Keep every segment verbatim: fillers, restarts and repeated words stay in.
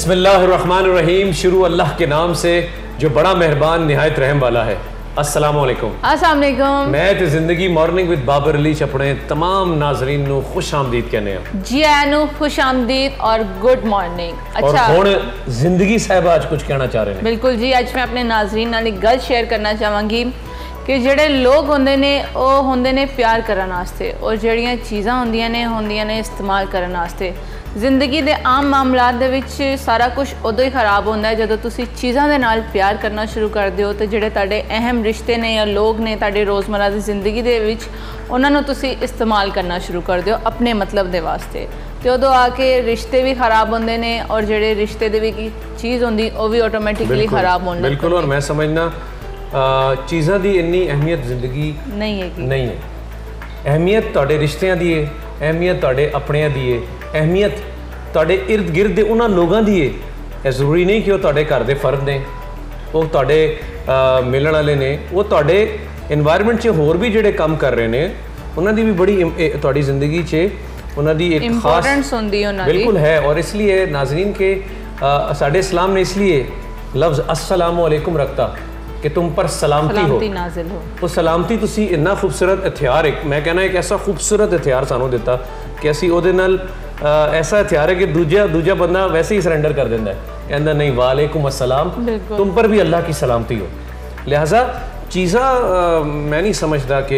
बिस्मिल्लाहिर्रहमानिर्रहीम। शुरू अल्लाह के नाम से जो बड़ा मेहरबान निहायत रहम वाला है। अस्सलाम वालेकुम। अस्सलाम वालेकुम। मैं ते जिंदगी मॉर्निंग विद बाबर अली अपने तमाम नाजरीन नू खुश आमदीद कहने जी आनू खुश आमदीद और गुड मॉर्निंग। अच्छा, और हुण जिंदगी साहब आज कुछ कहना चाह रहे हैं? बिल्कुल जी, आज मैं अपने नाजरीन नाल एक गल शेयर करना चाहांगी कि ਜਿਹੜੇ लोग होंदे ने ਉਹ ਹੁੰਦੇ ਨੇ प्यार करन वास्ते और ਜਿਹੜੀਆਂ ਚੀਜ਼ਾਂ ਹੁੰਦੀਆਂ ਨੇ ਹੁੰਦੀਆਂ ਨੇ इस्तेमाल करन वास्ते। ਜ਼ਿੰਦਗੀ ਦੇ ਆਮ ਮਾਮਲਾਤ ਦੇ ਵਿੱਚ ਸਾਰਾ ਕੁਝ ਉਦੋਂ ਹੀ ਖਰਾਬ ਹੁੰਦਾ ਹੈ ਜਦੋਂ ਤੁਸੀਂ ਚੀਜ਼ਾਂ ਦੇ ਨਾਲ ਪਿਆਰ ਕਰਨਾ ਸ਼ੁਰੂ ਕਰਦੇ ਹੋ ਤੇ ਜਿਹੜੇ ਤੁਹਾਡੇ ਅਹਿਮ ਰਿਸ਼ਤੇ ਨੇ ਜਾਂ ਲੋਕ ਨੇ ਤੁਹਾਡੇ ਰੋਜ਼ਮਰਾ ਦੀ ਜ਼ਿੰਦਗੀ ਦੇ ਵਿੱਚ ਉਹਨਾਂ ਨੂੰ ਤੁਸੀਂ ਇਸਤੇਮਾਲ ਕਰਨਾ ਸ਼ੁਰੂ ਕਰਦੇ ਹੋ ਆਪਣੇ ਮਤਲਬ ਦੇ ਵਾਸਤੇ ਤੇ ਉਦੋਂ ਆ ਕੇ ਰਿਸ਼ਤੇ ਵੀ ਖਰਾਬ ਹੁੰਦੇ ਨੇ और ਜਿਹੜੇ ਰਿਸ਼ਤੇ ਦੇ ਵਿੱਚ ਚੀਜ਼ ਹੁੰਦੀ ਉਹ ਵੀ ਆਟੋਮੈਟਿਕਲੀ ਖਰਾਬ ਹੋਣ ਲੱਗ ਪੈਂਦੀ। बिल्कुल, और मैं समझना चीज़ों की इन्नी अहमियत जिंदगी नहीं है कि नहीं है। अहमियत तुहाडे रिश्तियां दी है, अहमियत तुहाडे अपनियां दी है, अहमियत तुहाडे इर्द गिर्द दे उन्हां लोगां दी है। यह ज़रूरी नहीं कि वो तुहाडे घर दे फर्द ने, वो तुहाडे मिलण वाले ने, वो तुहाडे एनवायरनमेंट च होर भी जिहड़े काम कर रहे ने उन्हां दी भी बड़ी तुहाडी जिंदगी च उन्हां दी एक खास बिल्कुल है। और इसलिए नाज़रीन के साडे इस्लाम ने इसलिए लफ्ज़ अस्सलामु अलैकुम रखता कि तुम पर सलामती, सलामती हो नाजिल हो। वो सलामती तुसी इन्ना खूबसूरत हथियार, एक मैं कहना एक ऐसा खूबसूरत हथियार सानू दिता कि असी ओदे नाल ऐसा हथियार है कि दूजा दूजा बंदा वैसे ही सरेंडर कर देंदा है, कहंदा नहीं वालेकुम अस्सलाम, तुम पर भी अल्लाह की सलामती हो। लिहाजा चीज़ां मैं नहीं समझदा कि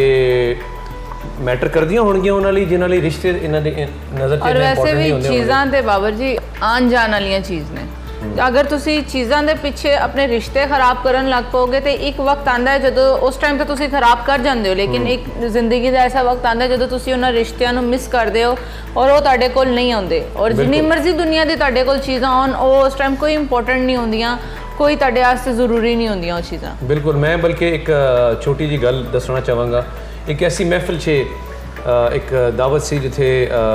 मैटर करदियां होणगियां उन्हां लई जिन्हां लई रिश्ते इन्हां दे नज़र च और वैसे भी चीज़ां ते बाबर जी आन जान वालियां चीज़ ने। अगर तुसी चीज़ां दे पिछे अपने रिश्ते खराब करन लग पोगे तो एक वक्त आंदा है जदों उस टाइम तो तुसी खराब कर जांदे हो, लेकिन एक जिंदगी का ऐसा वक्त आंदा है जदों तुसी उन्हां रिश्तियां नूं मिस करदे हो और वो तुहाडे कोल नहीं आउंदे। और जिन्नी मर्जी दुनिया दी तुहाडे कोल चीज़ां होण वो उस टाइम कोई इंपोर्टेंट नहीं होंदियां, कोई तुहाडे वास्ते जरूरी नहीं होंदियां वो चीज़ां। बिल्कुल, मैं बल्कि एक छोटी जी गल दसना चाहांगा। एक ऐसी महफिल च एक दावत सी जिथे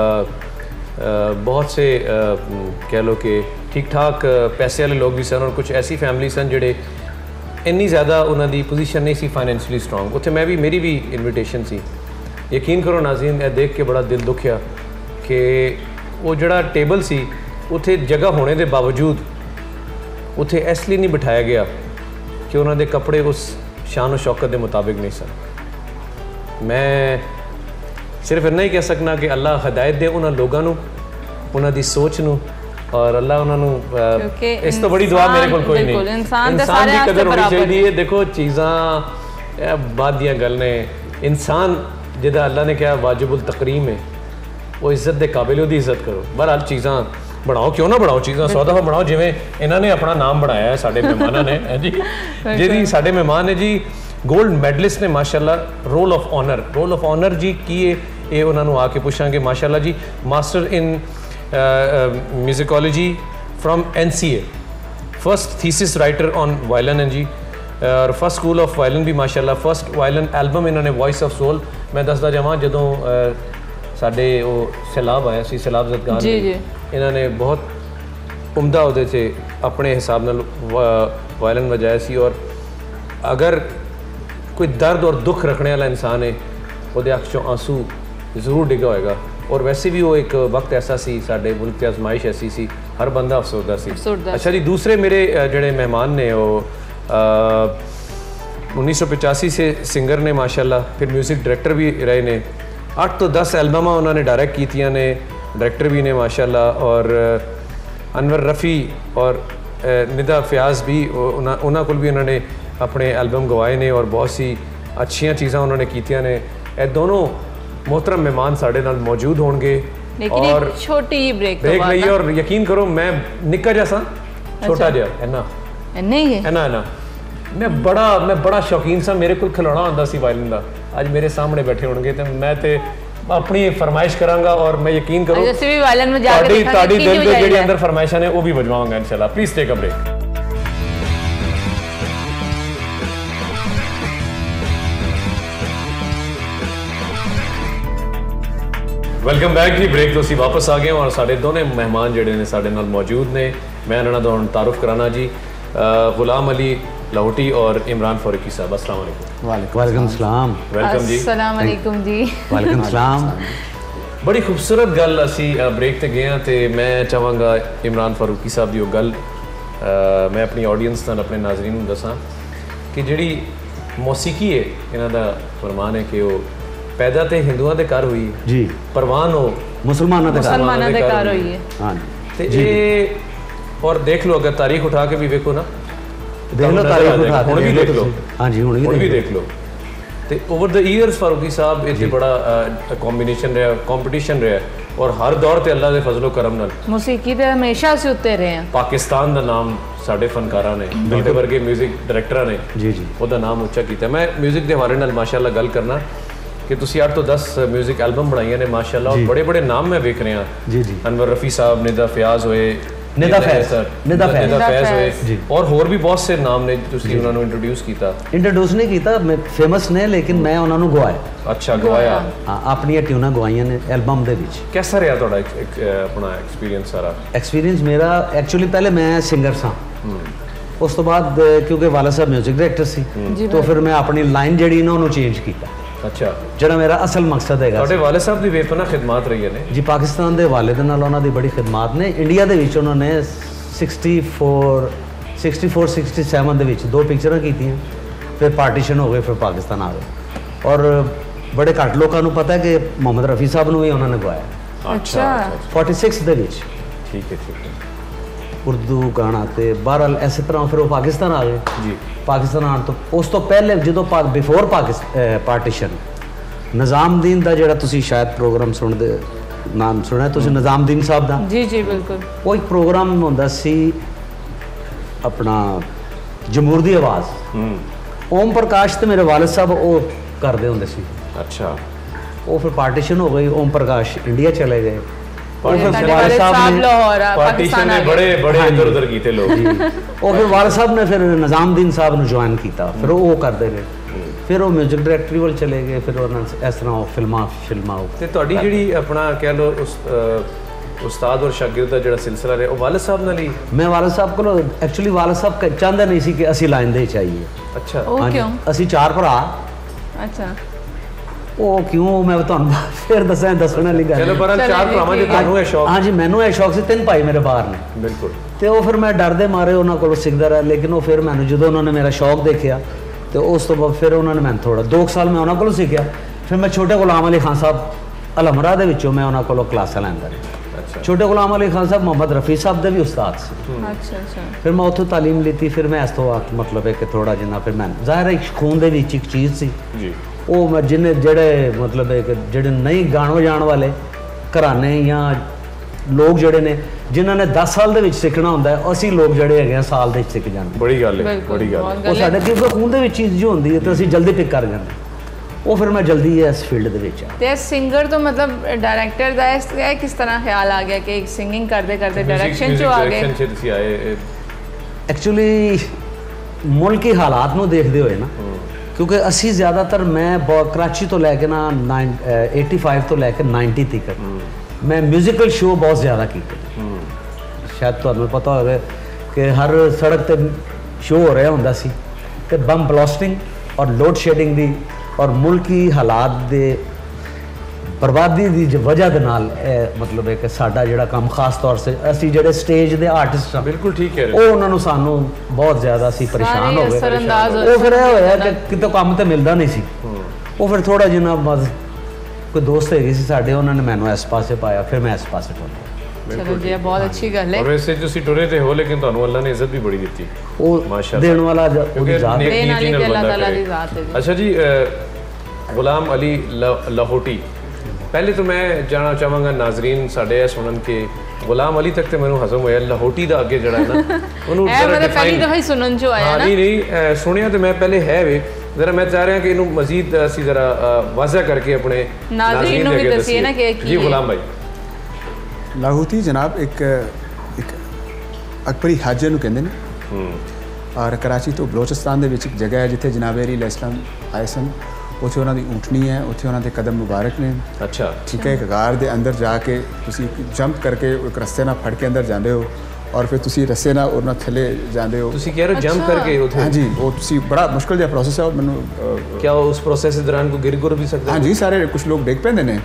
बहुत से कह लो कि ठीक ठाक पैसे वाले लोग भी सन और कुछ ऐसी फैमिली सन जिहड़े इन्नी ज़्यादा उन्होंने पोजीशन नहीं सी फाइनैंशियली स्ट्रॉन्ग। उत्थे मैं भी मेरी भी इनविटेशन सी। यकीन करो नाज़रीन, यह देख के बड़ा दिल दुखिया कि वो जड़ा टेबल सी उत्थे जगह होने के बावजूद उत्थे इसलिए नहीं बिठाया गया कि उन्होंने कपड़े उस शान और शौकत के मुताबिक नहीं सन। मैं सिर्फ इन्ना ही कह सकना कि अल्लाह हदायत दे उन्होंने लोगों नूं, उन्हां दी सोच नूं, और अल्लाह उन्होंने इस तो बड़ी दुआ मेरे को कोई नहीं। इंसान की कदर होनी चाहिए। देखो चीज़ां बाद दियां गल ने, इंसान जिदा अल्लाह ने कहा वाजिबुल तकरीम है, वो इज्जत के काबिल उसकी इज्जत करो। बहरहाल चीज़ां बनाओ, क्यों ना बनाओ चीज़ां सौ दफ़ा बनाओ। जिवें इन्होंने अपना नाम बनाया है साढ़े मेहमानों ने है जी, जी साढ़े मेहमान है जी गोल्ड मैडलिस्ट ने माशाल्लाह, roll of honour. Roll of honour जी की ये उन्होंने आके पूछांगे माशाल्लाह जी। Master in musicology from N C A, first thesis writer on violin है जी, और फर्स्ट स्कूल ऑफ वायलिन भी माशाल्लाह। फर्स्ट वायलिन एल्बम इन्होंने वॉइस ऑफ सोल मैं दसदा जावां जदों साडे वो सैलाब आया सी, सैलाब जदगान इन्होंने बहुत उम्दा उहदे से अपने हिसाब नाल वायलिन बजाया सी। और अगर कोई दर्द और दुख रखने वाला इंसान है उहदे अख चों आंसू जरूर डिगा होएगा। और वैसे भी वो एक वक्त ऐसा सी साडे मुल्क की आजमाइश ऐसी सी, हर बंदा अफसरदा सी। अच्छा जी, दूसरे मेरे जड़े मेहमान ने वो उन्नीस सौ पचासी से सिंगर ने माशाल्लाह, फिर म्यूज़िक डायरेक्टर भी रहे ने। अठ तो दस एल्बमां उन्होंने डायरेक्ट कीतियां ने, डायरेक्टर भी ने माशाल्लाह। और अनवर रफ़ी और निदा फयाज भी उन्होंने को भी उन्होंने अपने एल्बम गवाए ने और बहुत सी अच्छियां चीज़ां उन्होंने कीतियां ने। ये दोनों मोहतरम मेहमान साढ़े नाल मौजूद होंगे। और छोटी ब्रेक ब्रेक लईए और यकीन करो मैं निक्का जैसा छोटा जहा इन्ना नहीं है इन्ना इन्ना मैं बड़ा मैं बड़ा शौकीन सा, मेरे को खिलौना आंदा सी वायलिन दा। अज मेरे सामने बैठे होंगे तो मैं तो अपनी फरमाइश करांगा और मैं यकीन करो तुहाडी दिल दे जेहड़ी अंदर फरमाइशां ने वो भी बजवांगा इंशाल्लाह। Please take a break. Welcome back जी। ब्रेक तो असीं वापस आ गए और साढ़े दोनों मेहमान जिहड़े ने साढ़े नाल मौजूद ने। मैं इन्हां दा हुण तारुफ कराना जी, गुलाम अली लाहौटी और इमरान फारूकी साहब। अस्सलाम वालेकुम। वालेकुम सलाम। वेलकम जी। अस्सलाम वालेकुम जी। वालेकुम सलाम। बड़ी खूबसूरत गल असी ब्रेक ते गए तो मैं चाहांगा इमरान फारूकी साहब की वो गल मैं अपनी ऑडियंस नाल अपने नाज़रीन नूं दसां कि जिहड़ी मौसीकी है इन्हां दा फरमान है कि वो पैदा तो हिंदुओं के घर हुई जी, परवान हो मुसलमानों के घर हुई है। हाँ ते ये और देख लो अगर तारीख उठा के भी देखो ना, देख लो तारीख उठा के भी देख लो, हाँ जी हुण भी देख लो। तो ओवर द ईयर्स फारूकी साहब इतने बड़ा कॉम्बीनेशन रहा, कॉम्पीटिशन रहा और हर दौर ते अल्लाह दे फजलो करम नाल मौसीकी ते हमेशा से उत्ते रहे हैं। पाकिस्तान दा नाम साडे फनकारां ने, मेरे वर्गे म्यूजिक डायरैक्टरां ने जी जी ओहदा नाम उच्चा कीता। मैं म्यूजिक के हवाले नाल माशाअल्लाह गल करना कि तुसी आठ तो दस म्यूजिक एल्बम बनाई ने माशाअल्लाह और बड़े बड़े नाम मैं वेख रहा जी जी अनवर रफ़ी साहब, निदा फयाज होए, निदा फैज निदा फैज होए और होर भी बहुत से नाम ने तुसी उन्हां नूं इंट्रोड्यूस कीता। इंट्रोड्यूस नहीं कीता, मैं फेमस ने लेकिन मैं उन्हां नूं गवाया। अच्छा गवाया, हां अपनी ट्यूनां गवाइयां ने एल्बम दे विच। कैसा रहा तुहाडा अपना एक्सपीरियंस? सारा एक्सपीरियंस मेरा एक्चुअली पहले मैं सिंगर सा, उस तो बाद क्योंकि वाला साहब म्यूजिक डायरेक्टर सी तो फिर मैं अपनी लाइन जिहड़ी ना उन्होंने चेंज किया। अच्छा जिहड़ा मेरा असल मकसद है तुहाडे वाले साहब दी बेपनाह खिदमत रही है जी पाकिस्तान के हवाले दे नाल उन्हां दी बड़ी खिदमत ने। इंडिया दे विच उन्होंने sixty four sixty four sixty seven दे विच दो पिक्चरां कीतियां, फिर पार्टीशन हो गए, फिर पाकिस्तान आ गए और बड़े घट लोगों को पता है कि मोहम्मद रफ़ी साहब नूं भी उन्होंने गवाया। अच्छा फोर्टी सिक्स दे विच ठीक है ठीक है उर्दू गाना तो बहरहाल इस तरह फिर वो पाकिस्तान आ गए जी। पाकिस्तान आने तो उस तो पहले जो बिफोर पार्टीशन निज़ामुद्दीन का जो तुसी शायद प्रोग्राम सुनते नाम सुना तुसी निज़ामुद्दीन साहब का जी जी बिल्कुल वो एक प्रोग्राम होंदा सी अपना जमहूर दी आवाज़। ओम प्रकाश तो मेरे वालिद साहब वो करते होंदे सी। अच्छा वो फिर पार्टीशन हो गई, ओम प्रकाश इंडिया चले गए, पार्टीशन ने बड़े बड़े इधर उधर कीते लोग और फिर वाल साहब ने फिर निज़ामुद्दीन साहब ने ज्वाइन किया, फिर वो करते रहे, फिर वो म्यूजिक डायरेक्टरी वाल चले गए, फिर इस तरह फिल्मां फिल्मां ते तुहाडी जिहड़ी अपना कह लो उस उस्ताद और शागिर्द का जो सिलसिला रहा वालिद साहब नाल ही। मैं वालिद साहब को एक्चुअली वालिद साहब चाहते नहीं सी कि असी लाइन दे चाहिए। अच्छा क्यों? असी चार भरा। अच्छा वो क्यों मैं तुहानूं फिर दसां दसण वाली गल। चलो पर चार भरावां जे तुहानूं है शौक। हाँ जी मैनूं है शौक सी, तीन भाई मेरे बाहर ने बिल्कुल तो वो फिर मैं डरदे मारे उन्होंने कोलों सीखदा रहा, लेकिन वो फिर मैनूं जदों उन्होंने मेरा शौक देखिया तो उस तो बाद फिर उन्होंने मैनूं थोड़ा दो साल मैं उन्होंने कोलों सीखिया, फिर मैं छोटे गुलाम अली खान साहब अलमरा दे विचों मैं उन्होंने कोलों क्लासां लैंदा रहा। छोटे गुलाम अली खान साहब मोहम्मद रफ़ी साहब दे भी उस्ताद से। अच्छा अच्छा फिर मैं उत्थों तालीम लीती, फिर मैं इस तो मतलब है कि थोड़ा जिन्ना फिर मैं ज़ाहिर है खून दे विच एक चीज़ सी जी वो मैं जिन्हें जड़े मतलब है कि जड़े नहीं गाणो जाण वाले घराने या लोग जड़े ने जिन्होंने दस साल दे विच सीखना होंदा है, असी लोग जड़े है साल दे सीख जाते। बड़ी गल है बड़ी गल वो साडे क्योंकि खून दे विच चीज़ जो होंदी है तो असी जल्दी पिक कर जाते, वो फिर मैं जल्दी इस फील्ड दे विच आ ते सिंगर तो मतलब डायरेक्टर दा है किस तरह ख्याल आ गया कि सिंगिंग करते करते डायरेक्शन चो आ गए? एक्चुअली मुल्क के हालात नूं देखदे होए ना, क्योंकि असी ज़्यादातर मैं कराची तो लैके ना नाइन एटी फाइव तो लैके नाइनटी तक मैं म्यूजिकल शो बहुत ज़्यादा किए। शायद तुहानूं पता होगा कि हर सड़क ते शो हो रहा होंदा सी ते बम ब्लास्टिंग और लोड शेडिंग दी और मुल्की हालात दे बर्बादी की वजह के नाल मतलब है कि साडा जिहड़ा काम खास तौर से असी जिहड़े स्टेज के आर्टिस्ट हाँ बिल्कुल ठीक है वो उन्होंने सानू बहुत ज़्यादा असी परेशान हो गए। वो फिर यह होया कि कितों काम तो मिलता नहीं सी, वो फिर थोड़ा जिन्ना बस कोई दोस्त है साडे उन्होंने मैनू इस पासे पाया, फिर मैं इस पासे टुर। चलो जी बहुत अच्छी गल है। और वैसे तुसीं टुरे ते हो लेकिन तुहानूं अल्लाह ने इज्जत भी बड़ी दी वो देण वाला ओदी ज़ात है। अच्छा जी गुलाम अली लाहौटी, पहले तो मैं जाना चाहांगा नाजरीन साडे सुनन के गुलाम अली तक तो मैंने हजम होया, लाहौटी दा अगे जड़ा ना उन्होंने मतलब पहली दफा ही सुनन जो आया ना। नहीं नहीं सुनिया तो मैं पहले है वे जरा मैं चाह रहा कि इन्हू मजीद असी जरा वाज़ह करके अपने नाज़रीन नूं भी दसीए ना कि जी गुलाम भाई। लाहौती जनाब एक एक अकबरी हाजे नूं कहंदे ने और कराची तो बलोचिस्तान दे विच एक जगह है जिथे जनाब अली अलैहिस्सलाम आए सन, उत्थे उन्हां दी ऊँटनी है, उत्थे उन्हां दे कदम मुबारक ने। अच्छा ठीक है, एक गार दे अंदर जाके तुसी जंप करके एक रस्ते नाल फड़ के अंदर जांदे हो और फिर तुसी रस्से नाल उन्हां थले जांदे हो। तुसी कह रहे हो जंप करके उत्थे? हाँ जी वो तुसी बड़ा मुश्किल जिहा प्रोसेस है। मैनू क्या उस प्रोसेस के दौरान कोई गिर गुर भी सकदा? हाँ जी सारे कुछ लोग डिग पैंदे ने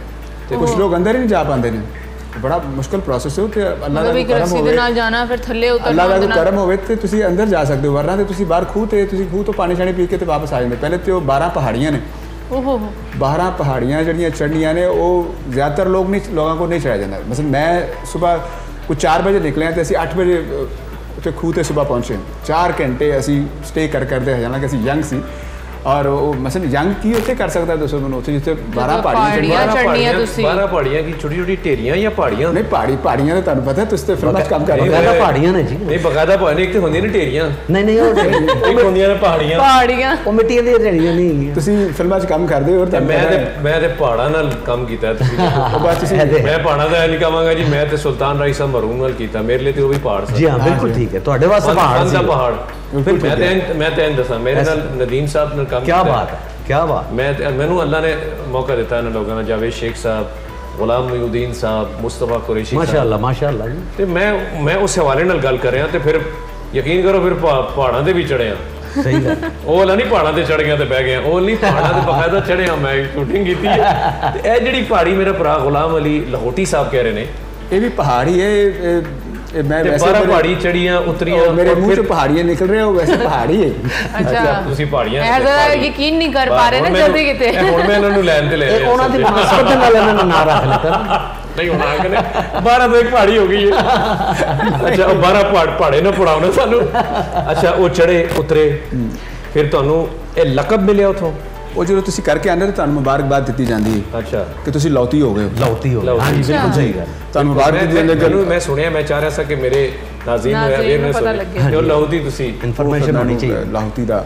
ਤੇ ਕੁਝ ਲੋਕ ਅੰਦਰ ਹੀ ਨਹੀਂ ਜਾ ਪਾਉਂਦੇ ਨੇ ਬੜਾ ਮੁਸ਼ਕਲ ਪ੍ਰੋਸੈਸ ਹੈ ਤੇ ਅੱਲਾਹ ਦਾ ਕਰਮ ਹੋਵੇ ਨਾਲ ਜਾਣਾ ਫਿਰ ਥੱਲੇ ਉਤਰਨਾ ਅੱਲਾਹ ਦਾ ਕਰਮ ਹੋਵੇ ਤੇ ਤੁਸੀਂ ਅੰਦਰ ਜਾ ਸਕਦੇ ਹੋ ਵਰਨਾ ਤੇ ਤੁਸੀਂ ਬਾਹਰ ਖੂਹ ਤੇ ਤੁਸੀਂ ਖੂਹ ਤੋਂ ਪਾਣੀ ਛਾਣੀ ਪੀ ਕੇ ਤੇ ਵਾਪਸ ਆ ਜਾਂਦੇ ਪਹਿਲੇ ਤੇ ਉਹ ਬਾਰਾਂ ਪਹਾੜੀਆਂ ਨੇ ਓਹੋ ਬਾਰਾਂ ਪਹਾੜੀਆਂ ਜਿਹੜੀਆਂ ਚੜ੍ਹਨੀਆਂ ਨੇ ਉਹ ਜ਼ਿਆਦਾਤਰ ਲੋਕ ਨਹੀਂ ਲੋਕਾਂ ਕੋਲ ਨਹੀਂ ਚੜ੍ਹਾਇਆ ਜਾਂਦਾ ਮਸਲਨ ਮੈਂ ਸਵੇਰ ਕੁਝ ਚਾਰ ਵਜੇ ਨਿਕਲੇ ਤੇ ਅਸੀਂ ਅੱਠ ਵਜੇ ਉੱਥੇ ਖੂਹ ਤੇ ਸਵੇਰ ਪਹੁੰਚੇ ਚਾਰ ਘੰਟੇ ਅਸੀਂ ਸਟੇ ਕਰ ਕਰਦੇ ਹਾਲਾਂਕਿ ਅਸੀਂ ਯੰਗ ਸੀ ਔਰ ਉਹ ਮਸਲਨ ਯੰਗ ਕੀ ਉੱਥੇ ਕਰ ਸਕਦਾ ਦੱਸੋ ਮੈਨੂੰ ਉੱਥੇ ਜਿੱਥੇ ਬਾਰਾਂ ਪਹਾੜੀਆਂ ਚੜ੍ਹਨੀਆਂ ਤੁਸੀਂ ਬਾਰਾਂ ਪਹਾੜੀਆਂ ਕੀ ਛੋਟੀ ਛੋਟੀ ਢੇਰੀਆਂ ਜਾਂ ਪਹਾੜੀਆਂ ਨਹੀਂ ਪਹਾੜੀ ਪਹਾੜੀਆਂ ਨੇ ਤੁਹਾਨੂੰ ਪਤਾ ਤੁਸੀਂ ਤੇ ਫਿਲਮਾਂ 'ਚ ਕੰਮ ਕਰਦੇ ਬਕਾਇਦਾ ਪਹਾੜੀਆਂ ਨੇ ਜੀ ਨਹੀਂ ਬਕਾਇਦਾ ਪਹਾੜੀਆਂ ਇੱਕ ਤੇ ਹੁੰਦੀਆਂ ਨੇ ਢੇਰੀਆਂ ਨਹੀਂ ਨਹੀਂ ਉਹ ਇੱਕ ਹੁੰਦੀਆਂ ਨੇ ਪਹਾੜੀਆਂ ਪਹਾੜੀਆਂ ਉਹ ਮਿੱਟੀ ਦੀਆਂ ਢੇਰੀਆਂ ਨਹੀਂ ਹੈਗੀਆਂ ਤੁਸੀਂ ਫਿਲਮਾਂ 'ਚ ਕੰਮ ਕਰਦੇ ਹੋ ਔਰ ਮੈਂ ਤੇ ਮੈਂ ਤੇ ਪਹਾੜਾਂ ਨਾਲ ਕੰਮ ਕੀਤਾ ਤੁਸੀਂ ਉਹ ਬਾਅਦ ਤੁਸੀਂ ਮੈਂ ਪਹਾੜਾਂ ਦਾ ਨਹੀਂ ਕਹਾਂਗਾ ਜੀ ਮੈਂ ਤੇ ਸੁਲਤਾਨ ਰਾਈ ਸਾਹਿਬ ਮਰੂਮ ਨਾਲ ਕੀਤਾ ਮੇਰੇ ਲਈ ਤੇ ਉਹ ਵੀ ਪਹਾੜ ਸੀ ਜੀ ਹਾਂ ਬਿਲਕੁਲ ਠੀਕ ਹੈ ਤੁਹਾਡੇ ਵਾਸਤੇ ਪਹਾੜ ਸੀ ਪਹਾੜ ਮੈਂ ਤੇ ਮੈਂ ਤੇ ਦੱਸਾਂ ਮੇਰੇ ਨਾਲ ਨਦੀਮ ਸਾਹਿਬ ਨਾਲ ਕੰਮ क्या बात है क्या बात मैं मैनू अल्लाह ने मौका दिता इन लोगों ने जावेद शेख साहब गुलाम मुहीउद्दीन साहब मुस्तफा कुरैशी माशाअल्लाह माशाअल्लाह जी ते मैं मैं उस हवाले नाल गल कर रहा ते फिर यकीन करो फिर पहाड़ां दे भी चढ़े आ सही है ਉਹ ਵਾਲਾ ਨਹੀਂ ਪਹਾੜਾਂ ਤੇ ਚੜ ਗਿਆ ਤੇ ਬਹਿ ਗਿਆ ਉਹ ਨਹੀਂ ਪਹਾੜਾਂ ਤੇ ਬਕਾਇਦਾ ਚੜਿਆ ਮੈਂ ਸ਼ੂਟਿੰਗ ਕੀਤੀ ਹੈ ਤੇ ਇਹ ਜਿਹੜੀ ਪਹਾੜੀ ਮੇਰਾ ਭਰਾ ਗੁਲਾਮ ਅਲੀ ਲਾਹੌਟੀ ਸਾਹਿਬ ਕਹਿ ਰਹੇ ਨੇ ਇਹ ਵੀ ਪਹਾੜੀ ਹੈ मैं वैसे पहाड़ी चढ़ियां उतरियां मेरे मुंह से पहाड़ियां निकल रहे हो वैसे पहाड़ी है अच्छा ਤੁਸੀਂ ਪਹਾੜੀਆਂ ਐਸਾ ਯਕੀਨ ਨਹੀਂ ਕਰ ਪਾ ਰਹੇ ਨਾ ਜਲਦੀ ਕਿਤੇ ਹੁਣ ਮੈਂ ਇਹਨਾਂ ਨੂੰ ਲੈਣ ਤੇ ਲੈ ਰਿਹਾ ਉਹਨਾਂ ਦੀ ਮਨਸਬਤ ਨਾਲ ਇਹਨਾਂ ਨੂੰ ਨਾ ਰੱਖ ਲਿਆ ਨਹੀਂ ਹੁਣ ਆ ਕੇ ਨੇ ਬਾਰਾਂ ਤੋਂ ਇੱਕ ਪਹਾੜੀ ਹੋ ਗਈ ਹੈ ਅੱਛਾ ਉਹ ਬਾਰਾਂ ਪਹਾੜ ਪਹਾੜੇ ਨਾ ਪੜਾਉਣਾ ਸਾਨੂੰ ਅੱਛਾ ਉਹ ਚੜੇ ਉਤਰੇ ਫਿਰ ਤੁਹਾਨੂੰ ਇਹ ਲਕਬ ਮਿਲਿਆ ਉਥੋਂ ਉਹ ਜਦੋਂ ਤੁਸੀਂ ਕਰਕੇ ਆਉਂਦੇ ਤਾਂ ਤੁਹਾਨੂੰ ਮੁਬਾਰਕਬਾਦ ਦਿੱਤੀ ਜਾਂਦੀ ਹੈ ਅੱਛਾ ਕਿ ਤੁਸੀਂ ਲੌਤੀ ਹੋ ਗਏ ਲੌਤੀ ਹੋ ਗਏ ਹਾਂਜੀ ਬਿਲਕੁਲ ਸਹੀ ਗੱਲ ਤੁਹਾਨੂੰ ਮੁਬਾਰਕ ਦਿੱਤੀ ਜਾਂਦੀ ਹੈ ਮੈਂ ਸੁਣਿਆ ਮੈਂ ਚਾਹ ਰਿਹਾ ਸੀ ਕਿ ਮੇਰੇ ਨਾਜ਼ਰੀਨ ਨੂੰ ਅਵੇਅਰਨੈਸ ਹੋਵੇ ਕਿ ਲੌਤੀ ਤੁਸੀਂ ਇਨਫੋਰਮੇਸ਼ਨ ਹੋਣੀ ਚਾਹੀਏ ਲਾਹੌਤੀ ਦਾ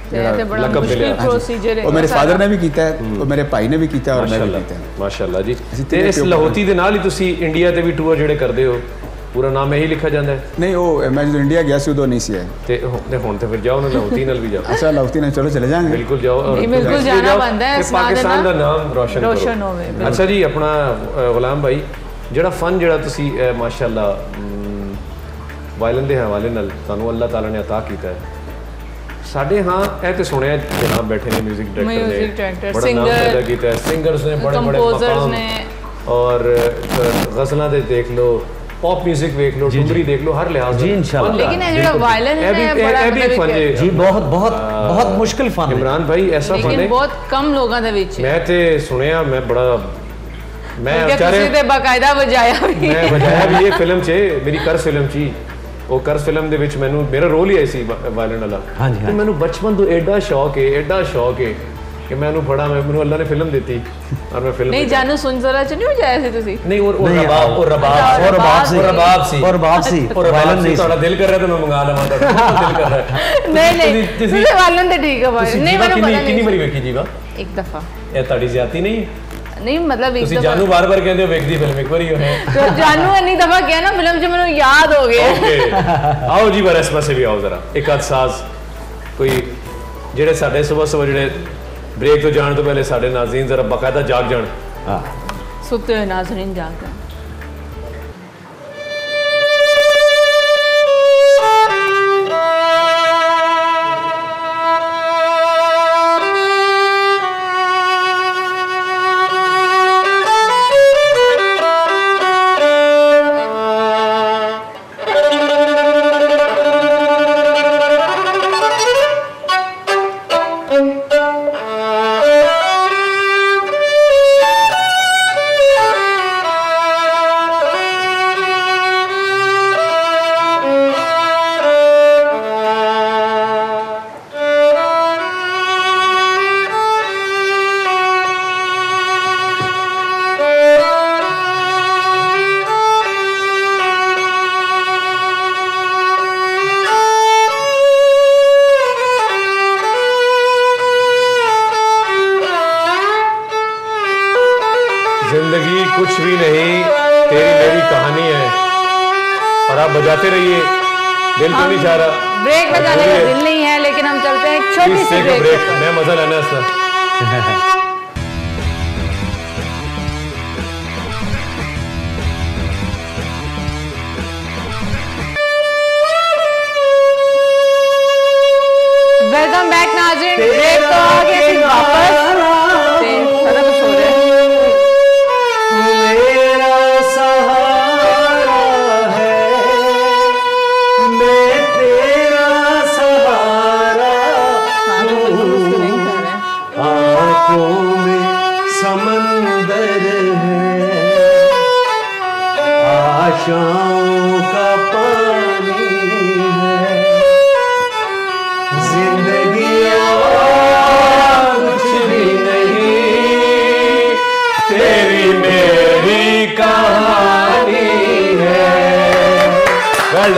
ਲਕਬ ਮਿਲਿਆ ਉਹ ਮੇਰੇ ਫਾਦਰ ਨੇ ਵੀ ਕੀਤਾ ਹੈ ਉਹ ਮੇਰੇ ਭਾਈ ਨੇ ਵੀ ਕੀਤਾ ਔਰ ਮੈਂ ਵੀ ਕੀਤਾ ਹੈ ਮਾਸ਼ਾਅੱਲਾ ਜੀ ਤੇ ਇਸ ਲਾਹੌਤੀ ਦੇ ਨਾਲ ਹੀ ਤੁਸੀਂ ਇੰਡੀਆ ਤੇ ਵੀ ਟੂਰ ਜਿਹੜੇ ਕਰਦੇ ਹੋ पूरा नाम यही लिखा जाता है नहीं वो मैं जो इंडिया गया सी उदो नहीं सी है ते हुन ते फिर जाओ ना लाहौती नाल भी जाओ अच्छा लाहौती नाल चलो चले जाएंगे बिल्कुल जाओ और बिल्कुल जाना बनता है पाकिस्तान दा नाम रोशन रोशन होवे अच्छा जी अपना गुलाम भाई जेड़ा फन जेड़ा तुसी माशाअल्लाह वायलन दे हवाले नाल तानू अल्लाह ताला ने अता कीता है साडे हां ए ते सुनिया जनाब बैठे ने म्यूजिक डायरेक्टर ने सिंगर पैदा कीता है सिंगर्स ने बड़े बड़े कंपोजर्स ने और गज़लां दे देख लो पॉप म्यूजिक देख लो डुगरी देख लो हर लिहाज जी इंशाल्लाह लेकिन ये जो वायलिन है बड़ा फन है जी बहुत बहुत बहुत मुश्किल फन है इमरान भाई ऐसा फन है लेकिन बहुत कम लोगों दे विच मैं ते सुनया मैं बड़ा मैं बेचारे तुसी ते बाकायदा बजाया भी मैं बजाया भी ये फिल्म चे मेरी कर फिल्म ची ਉਹ ਕਰ ਫਿਲਮ ਦੇ ਵਿੱਚ ਮੈਨੂੰ ਮੇਰਾ ਰੋਲ ਹੀ ਆਈ ਸੀ ਵਾਇਲਨ ਵਾਲਾ ਹਾਂਜੀ ਤੇ ਮੈਨੂੰ ਬਚਪਨ ਤੋਂ ਐਡਾ ਸ਼ੌਕ ਹੈ ਐਡਾ ਸ਼ੌਕ ਹੈ ਕਿ ਮੈਨੂੰ ਬੜਾ ਮੈਨੂੰ ਅੱਲਾ ਨੇ ਫਿਲਮ ਦਿੱਤੀ ਔਰ ਮੈਂ ਫਿਲਮ ਨਹੀਂ ਜਾਨੂ ਸੁਣ ਜ਼ਰਾ ਚ ਨਹੀਂ ਵਜਾਇਆ ਸੀ ਤੁਸੀਂ ਨਹੀਂ ਉਹ ਰਬਾਬ ਉਹ ਰਬਾਬ ਉਹ ਰਬਾਬ ਸੀ ਉਹ ਰਬਾਬ ਸੀ ਉਹ ਰਬਾਬ ਸੀ ਵਾਇਲਨ ਨਹੀਂ ਤੁਹਾਡਾ ਦਿਲ ਕਰ ਰਿਹਾ ਤਾਂ ਮੈਂ ਮੰਗਾ ਲਵਾਂ ਤੁਹਾਡਾ ਦਿਲ ਕਰ ਰਿਹਾ ਨਹੀਂ ਨਹੀਂ ਤੁਸੀਂ ਵਾਇਲਨ ਤੇ ਠੀਕ ਹੈ ਭਾਈ ਨਹੀਂ ਮੈਨੂੰ ਪਤਾ ਨਹੀਂ ਕਿੰਨੀ ਵਾਰੀ ਵੇਖੀ ਜੀਵਾ ਇੱਕ ਦਫਾ ਇਹ ਤੁਹਾਡੀ ਜ਼ਿਆਦਤੀ ਨਹੀਂ ਨਹੀਂ ਮਤਲਬ ਇੱਕ ਤੁਸੀਂ ਜਾਨੂ ਬਾਰ-ਬਾਰ ਕਹਿੰਦੇ ਹੋ ਵੇਖਦੀ ਫਿਲਮ ਇੱਕ ਵਾਰੀ ਹੋਏ तो जानू इतनी दफा किया ना फिल्म जो मैंने याद हो गया ओके आओ जी बार इस पासे भी आओ जरा एक आध साज कोई ਜਿਹੜੇ ਸਾਡੇ ਸਵੇਰ ਸਵੇਰ ਜਿਹੜੇ ब्रेक तो जाने तो पहले साढ़े नाज़रीन जरा बाकायदा जाग जान हाँ सुते हुए नाज़रीन जाग जान जिंदगी कुछ भी नहीं तेरी मेरी कहानी है और आप बजाते रहिए दिल तो नहीं चाह रहा ब्रेक बजाने का दिल नहीं है लेकिन हम चलते हैं एक छोटी सी ब्रेक, ब्रेक। मैं मजा लेना इसका वेलकम बैक नाज़रीन ब्रेक तो आ गए फिर वापस ते पता कुछ हो रहा है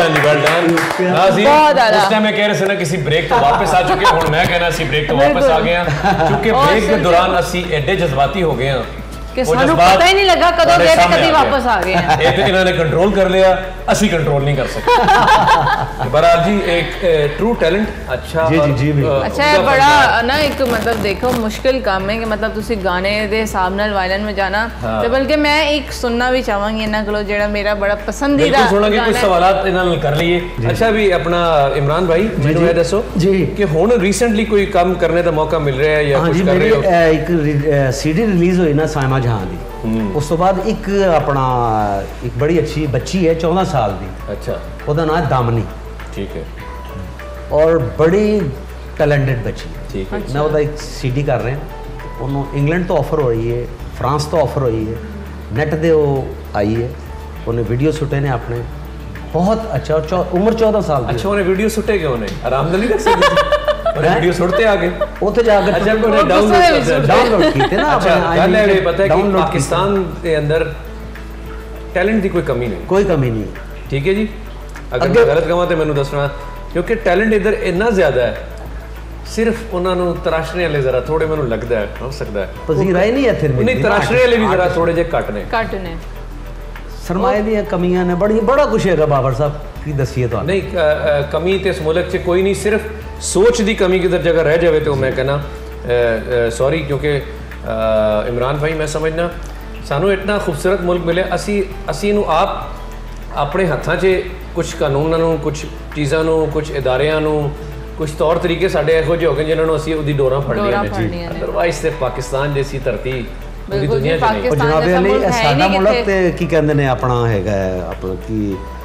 डन जी, वेल डन। ना सी उस टाइम मैं कह रहे थे ना किसी ब्रेक तो वापस आ चुके हैं, मैं कहना सी ब्रेक तो वापस आ गए हैं क्योंकि ब्रेक के दौरान असी एडे जज्बाती हो गए हैं कि सानू पता ही नहीं लगा कदों गए ते कदी वापस आ गए हैं। ये तो इन्होंने कंट्रोल कर लिया, असी कंट्रोल नहीं कर सकते। बहरहाल जी एक ट्रू टैलेंट अच्छा जी जी जी अच्छा है बड़ा ना एक मतलब देखो मुश्किल काम है कि मतलब तुसी गाने दे हिसाब नाल वायलन में जाना ते बल्कि मैं एक सुनना भी चाहांगी इन्हां कोलों जेड़ा मेरा बड़ा पसंदीदा सुनांगे कुछ सवालात इन्हां नाल कर लिए। अच्छा भी अपना इमरान भाई मैनूं ये दसो जी कि हुण रिसेंटली कोई काम करने दा मौका मिल रहा है या कुछ कर रहे हो? एक सीडी रिलीज हुई ना साइमा जहां दी, उस तो बाद एक अपना एक बड़ी अच्छी बच्ची है चौदह साल की, अच्छा ਉਹਦਾ नाम है दामनी, ठीक है, और बड़ी टैलेंटेड बच्ची है, ठीक है। मैं ਉਹਦਾ एक सीडी कर रहे हैं, ਉਹਨੂੰ इंग्लैंड तो ऑफर होई है, फ्रांस तो ऑफर होई है, नेट दे वो आई है, ਉਹਨੇ वीडियो सुटे ने अपने बहुत अच्छा, उम्र चौदह साल की। अच्छा उन्हें वीडियो सुटे क्यों ने आराम नहीं रख सकते वीडियो सुटते आगे उथे जाकर अच्छा कोने डाउनलोड डाउनलोड कीते ना अच्छा गल है पता है कि पाकिस्तान के अंदर टैलेंट की कोई कमी नहीं, कोई कमी नहीं, ठीक है जी। अगर मैं गलत कहां तो मैनू दसना क्योंकि टैलेंट इधर इतना ज्यादा है, सिर्फ उन्होंने तराशने वाले जरा थोड़े मैनू लगता है हो सकता है पसीरा ही नहीं इथे नहीं तराशने वाले भी जरा थोड़े जे घट ने घट ने सरमाए दी कमियां ने बड़ी बड़ा कुछ है बाबर साहब की दसिए तो नहीं कमी तो इस मुल्क च कोई नहीं, सिर्फ सोच की कमी किधर जगह रह जाए तो मैं कहना सॉरी क्योंकि इमरान भाई मैं समझना सानू इतना खूबसूरत मुल्क मिले असी असी इनू आप अपने हत्थां 'च कुछ कानूनां नूं कुछ चीज़ां नूं कुछ इदारियां नूं कुछ तौर तरीके साडे इहो ਜਿਹੇ हो गए जिन्होंने असी उहदी डोरां फड़ लिया ने, अदरवाइज ते पाकिस्तान जैसी धरती पूरी दुनिया 'च नहीं। जनाबे अली साडा मुल्क ते की कहंदे ने अपना हैगा अपना की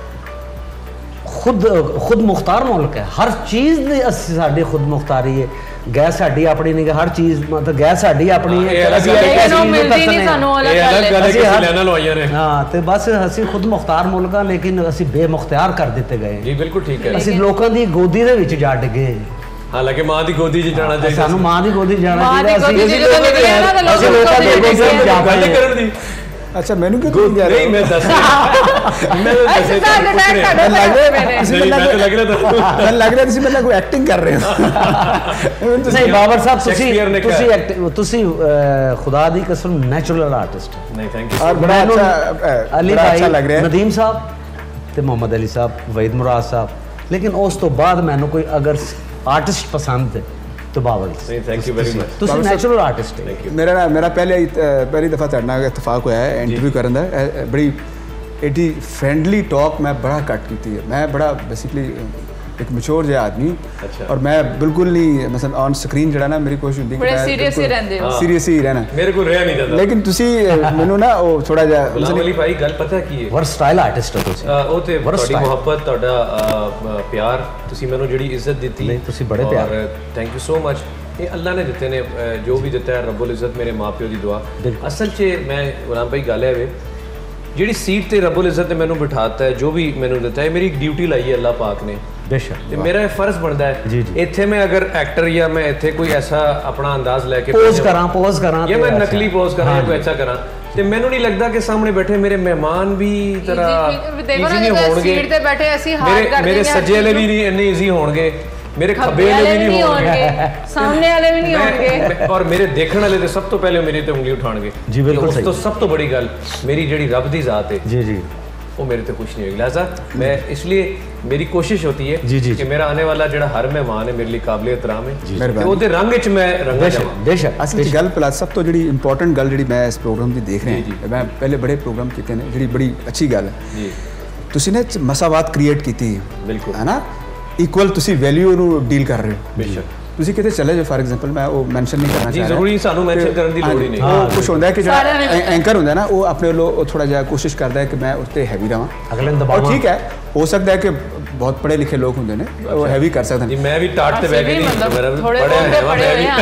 खुद खुद मुख्तार मुल्क है, हर चीज़ दे साडी खुद मुख्तारी है, गैस साडी अपनी नहीं, हर चीज़ मतलब गैस साडी अपनी है, हाँ तो बस असी खुद मुख्तार मुल्क हाँ लेकिन असी बेमुख्तियार कर दिते गए जी, बिल्कुल ठीक है। असी लोगों की गोदी दे विच जा डिगे, हालांकि मां दी गोदी 'च जाना चाहिए, सानू मां दी गोदी जाना चाहिए। अच्छा मैनू क्यों नहीं जा रहा नहीं मैं दस मैं दस लग रहा था मैं लग रहा था मैं कोई एक्टिंग कर रहे हो नहीं बाबर साहब तुसी तुसी एक्टिंग तुसी खुदा दी कसम नेचुरल आर्टिस्ट नहीं थैंक यू और बड़ा अच्छा अली भाई लग रहा है नदीम साहब ते मोहम्मद अली साहब वहीद मुराद साहब, लेकिन उस तो बाद मैनू कोई अगर आर्टिस्ट पसंद है तो बाबर नहीं थैंक यू वेरी मच तुसी नेचुरल आर्टिस्ट है। मेरा ना मेरा पहले पहली दफ़ा तुहाडे नाल इतफाक होया है इंटरव्यू करन दा, बड़ी एडी फ्रेंडली टॉक मैं बड़ा घट कीती है, मैं बड़ा बेसिकली एक मैच्योर जिहा आदमी और मैं बिल्कुल नहीं मतलब ऑन स्क्रीन जड़ा ना मेरी कोशिश होंदी कि सीरियस ही रहंदे हो सीरियस ही रहना मेरे को रह नहीं जाता, लेकिन तुसी मैनू ना वो थोड़ा जिहा गुलाम अली भाई गल पता की है वर्सटाइल आर्टिस्ट हो तुसी ओ ते बड़ी मोहब्बत ਤੁਹਾਡਾ प्यार ਤੁਸੀਂ ਮੈਨੂੰ ਜਿਹੜੀ ਇੱਜ਼ਤ ਦਿੱਤੀ ਨਹੀਂ ਤੁਸੀਂ ਬੜੇ ਪਿਆਰ और थैंक यू सो मच ये अल्लाह ने दिते ने जो भी दिता है रब्बुल इज़्ज़त मेरे माँ प्यो की दुआ असल च मैं गुलाम भाई गल है वे जी सीट ते रब्बुल इज़्ज़त ने मैनू बिठाता है जो भी मैनू दिता है मेरी एक ड्यूटी लाई है अल्लाह पाक ने बेशक मेरा फर्ज बनता है इत्थे मैं अगर एक्टर या मैं इत्थे कोई ऐसा अपना अंदाज लैके पोज करा पोज करा या मैं नकली पोज करा या कोई ऐसा करा ਤੇ ਮੈਨੂੰ ਨਹੀਂ ਲੱਗਦਾ ਕਿ ਸਾਹਮਣੇ ਬੈਠੇ ਮੇਰੇ ਮਹਿਮਾਨ ਵੀ ਤੇਰਾ ਈਜ਼ੀ ਨਹੀਂ ਹੋਣਗੇ ਸੀਟ ਤੇ ਬੈਠੇ ਅਸੀਂ ਹਾਰ ਕਰਦੇ ਹਾਂ ਮੇਰੇ ਸੱਜੇ ਵਾਲੇ ਵੀ ਨਹੀਂ ਇੰਨੇ ਈਜ਼ੀ ਹੋਣਗੇ ਮੇਰੇ ਖੱਬੇ ਵਾਲੇ ਵੀ ਨਹੀਂ ਹੋਣਗੇ ਸਾਹਮਣੇ ਵਾਲੇ ਵੀ ਨਹੀਂ ਹੋਣਗੇ ਔਰ ਮੇਰੇ ਦੇਖਣ ਵਾਲੇ ਤੇ ਸਭ ਤੋਂ ਪਹਿਲੇ ਮੇਰੇ ਤੇ ਉਂਗਲੀ ਉਠਾਣਗੇ ਜੀ ਬਿਲਕੁਲ ਸਹੀ ਉਸ ਤੋਂ ਸਭ ਤੋਂ ਬੜੀ ਗੱਲ ਮੇਰੀ ਜਿਹੜੀ ਰੱਬ ਦੀ ਜ਼ਾਤ ਹੈ जी जी वो मेरे तो कुछ नहीं होगी, लिहाजा मैं इसलिए मेरी कोशिश होती है जी जी कि मेरा आने वाला जो हर मेहमान है मेरे लिए काबिल एहतराम है तो वो रंग च मैं रंगा जावां बेशक असली गल प्लस सब तो जी इंपॉर्टेंट गल जी मैं इस प्रोग्राम की देख रहे हैं मैं पहले बड़े प्रोग्राम किए हैं जी बड़ी अच्छी गल है तुसीं ने मसावात क्रिएट की बिल्कुल है ना इक्वल तुसीं वैल्यू नूं डील कर रहे हो बेशक ਤੁਸੀਂ ਕਿਤੇ ਚਲੇ ਜਾਓ ਫਾਰ ਐਗਜ਼ਾਮਪਲ ਮੈਂ ਉਹ ਮੈਂਸ਼ਨ ਨਹੀਂ ਕਰਨਾ ਚਾਹ ਰਿਹਾ ਜੀ ਜ਼ਰੂਰੀ ਸਾਨੂੰ ਮੈਂਸ਼ਨ ਕਰਨ ਦੀ ਲੋੜ ਹੀ ਨਹੀਂ ਹਾਂ ਕੁਝ ਹੁੰਦਾ ਹੈ ਕਿ ਜਿਹੜਾ ਐਂਕਰ ਹੁੰਦਾ ਨਾ ਉਹ ਆਪਣੇ ਵੱਲੋਂ ਥੋੜਾ ਜਿਹਾ ਕੋਸ਼ਿਸ਼ ਕਰਦਾ ਹੈ ਕਿ ਮੈਂ ਉੱਤੇ ਹੈਵੀ ਰਵਾਂ ਅਗਲੇ ਨੂੰ ਦਬਾਵਾਂ ਠੀਕ ਹੈ ਹੋ ਸਕਦਾ ਹੈ ਕਿ ਬਹੁਤ ਪੜ੍ਹੇ ਲਿਖੇ ਲੋਕ ਹੁੰਦੇ ਨੇ ਉਹ ਹੈਵੀ ਕਰ ਸਕਦੇ ਨੇ ਜੀ ਮੈਂ ਵੀ ਟਾਟ ਤੇ ਬਹਿ ਕੇ ਨਹੀਂ ਮੇਰਾ ਪੜਿਆ ਹੈ ਮੈਂ ਵੀ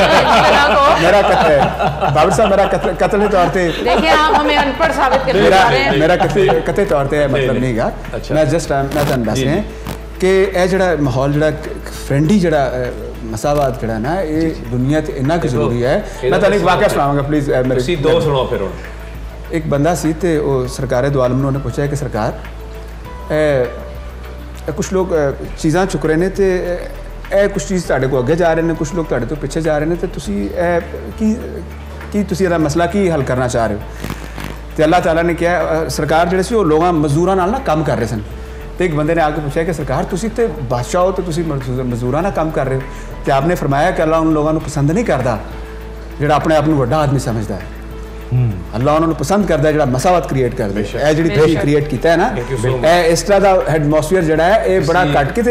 मेरा कत्ल है बाबर साहब मेरा कत्ल कत्ल तौर पे देखिए आप हमें अनपढ़ साबित करने जा रहे हैं मेरा कत्ल कत्ल तौर पे मतलब नहीं गा मैं जस्ट मैं ਤੁਹਾਨੂੰ ਦੱਸ ਰਿਹਾ ਕਿ ਇਹ ਜਿਹੜਾ ਮਾਹੌਲ ਜਿਹੜਾ ਫਰੈਂਡਲੀ ਜਿਹੜਾ ਮਸਾਵਾਤ ਜਿਹੜਾ ਨਾ ਇਹ ਦੁਨੀਆ 'ਤੇ ਇੰਨਾ ਕੁ ਜ਼ਰੂਰੀ ਹੈ ਮੈਂ ਤੁਹਾਨੂੰ ਇੱਕ ਵਾਕਿਆ ਸੁਣਾਵਾਂਗਾ ਪਲੀਜ਼ ਮੇਰੇ ਤੁਸੀਂ ਦੋ ਸੁਣਾਓ ਫਿਰ ਹੁਣ ਇੱਕ ਬੰਦਾ ਸੀ ਤੇ ਉਹ ਸਰਕਾਰੇ ਦੋ ਆਲਮ ਨੂੰ ਉਹਨੇ ਪੁੱਛਿਆ ਕਿ ਸਰਕਾਰ कुछ लोग चीज़ां चुक रहे हैं तो ਇਹ ਕੁਛ ਚੀਜ਼ ਤੁਹਾਡੇ ਕੋਲ ਅੱਗੇ ਜਾ ਰਹੇ ਨੇ, ਕੁਛ ਲੋਕ ਤੁਹਾਡੇ ਤੋਂ ਪਿੱਛੇ ਜਾ ਰਹੇ ਨੇ, ਤੇ ਤੁਸੀਂ ਇਹ ਕੀ ਕੀ ਤੁਸੀਂ ਇਹਦਾ ਮਸਲਾ ਕੀ ਹੱਲ ਕਰਨਾ ਚਾਹ ਰਹੇ ਹੋ? ਤੇ ਅੱਲਾਹ ਤਾਲਾ ਨੇ ਕਿਹਾ, ਸਰਕਾਰ ਜਿਹੜੇ ਸੀ ਉਹ ਲੋਕਾਂ ਮਜ਼ਦੂਰਾਂ ਨਾਲ ਨਾ ਕੰਮ ਕਰ ਰਹੇ ਸਨ, ਤੇ ਇੱਕ ਬੰਦੇ ਨੇ ਆ ਕੇ ਪੁੱਛਿਆ ਕਿ ਸਰਕਾਰ ਤੁਸੀਂ ਤੇ ਬਾਦਸ਼ਾਹ ਹੋ ਤੇ ਤੁਸੀਂ ਮਜ਼ਦੂਰਾਂ ਨਾਲ ਕੰਮ ਕਰ ਰਹੇ ਹੋ? ਤੇ ਆਪਨੇ ਫਰਮਾਇਆ ਕਿ ਅੱਲਾਹ ਉਹਨਾਂ ਲੋਕਾਂ ਨੂੰ ਪਸੰਦ ਨਹੀਂ ਕਰਦਾ ਜਿਹੜਾ ਆਪਣੇ ਆਪ ਨੂੰ ਵੱਡਾ ਆਦਮੀ ਸਮਝਦਾ ਹੈ। ਅੱਲਾਹ ਉਹਨਾਂ ਨੂੰ ਪਸੰਦ ਕਰਦਾ ਜਿਹੜਾ ਮਸਾਵਤ ਕ੍ਰੀਏਟ ਕਰਦਾ। ਇਹ ਜਿਹੜੀ ਤੁਸੀਂ ਕ੍ਰੀਏਟ ਕੀਤਾ ਹੈ ਨਾ, ਇਹ ਇਸ ਤਰ੍ਹਾਂ ਦਾ ਐਟਮੋਸਫੀਅਰ ਜਿਹੜਾ ਹੈ ਇਹ ਬੜਾ ਘੱਟ ਕੇ ਤੇ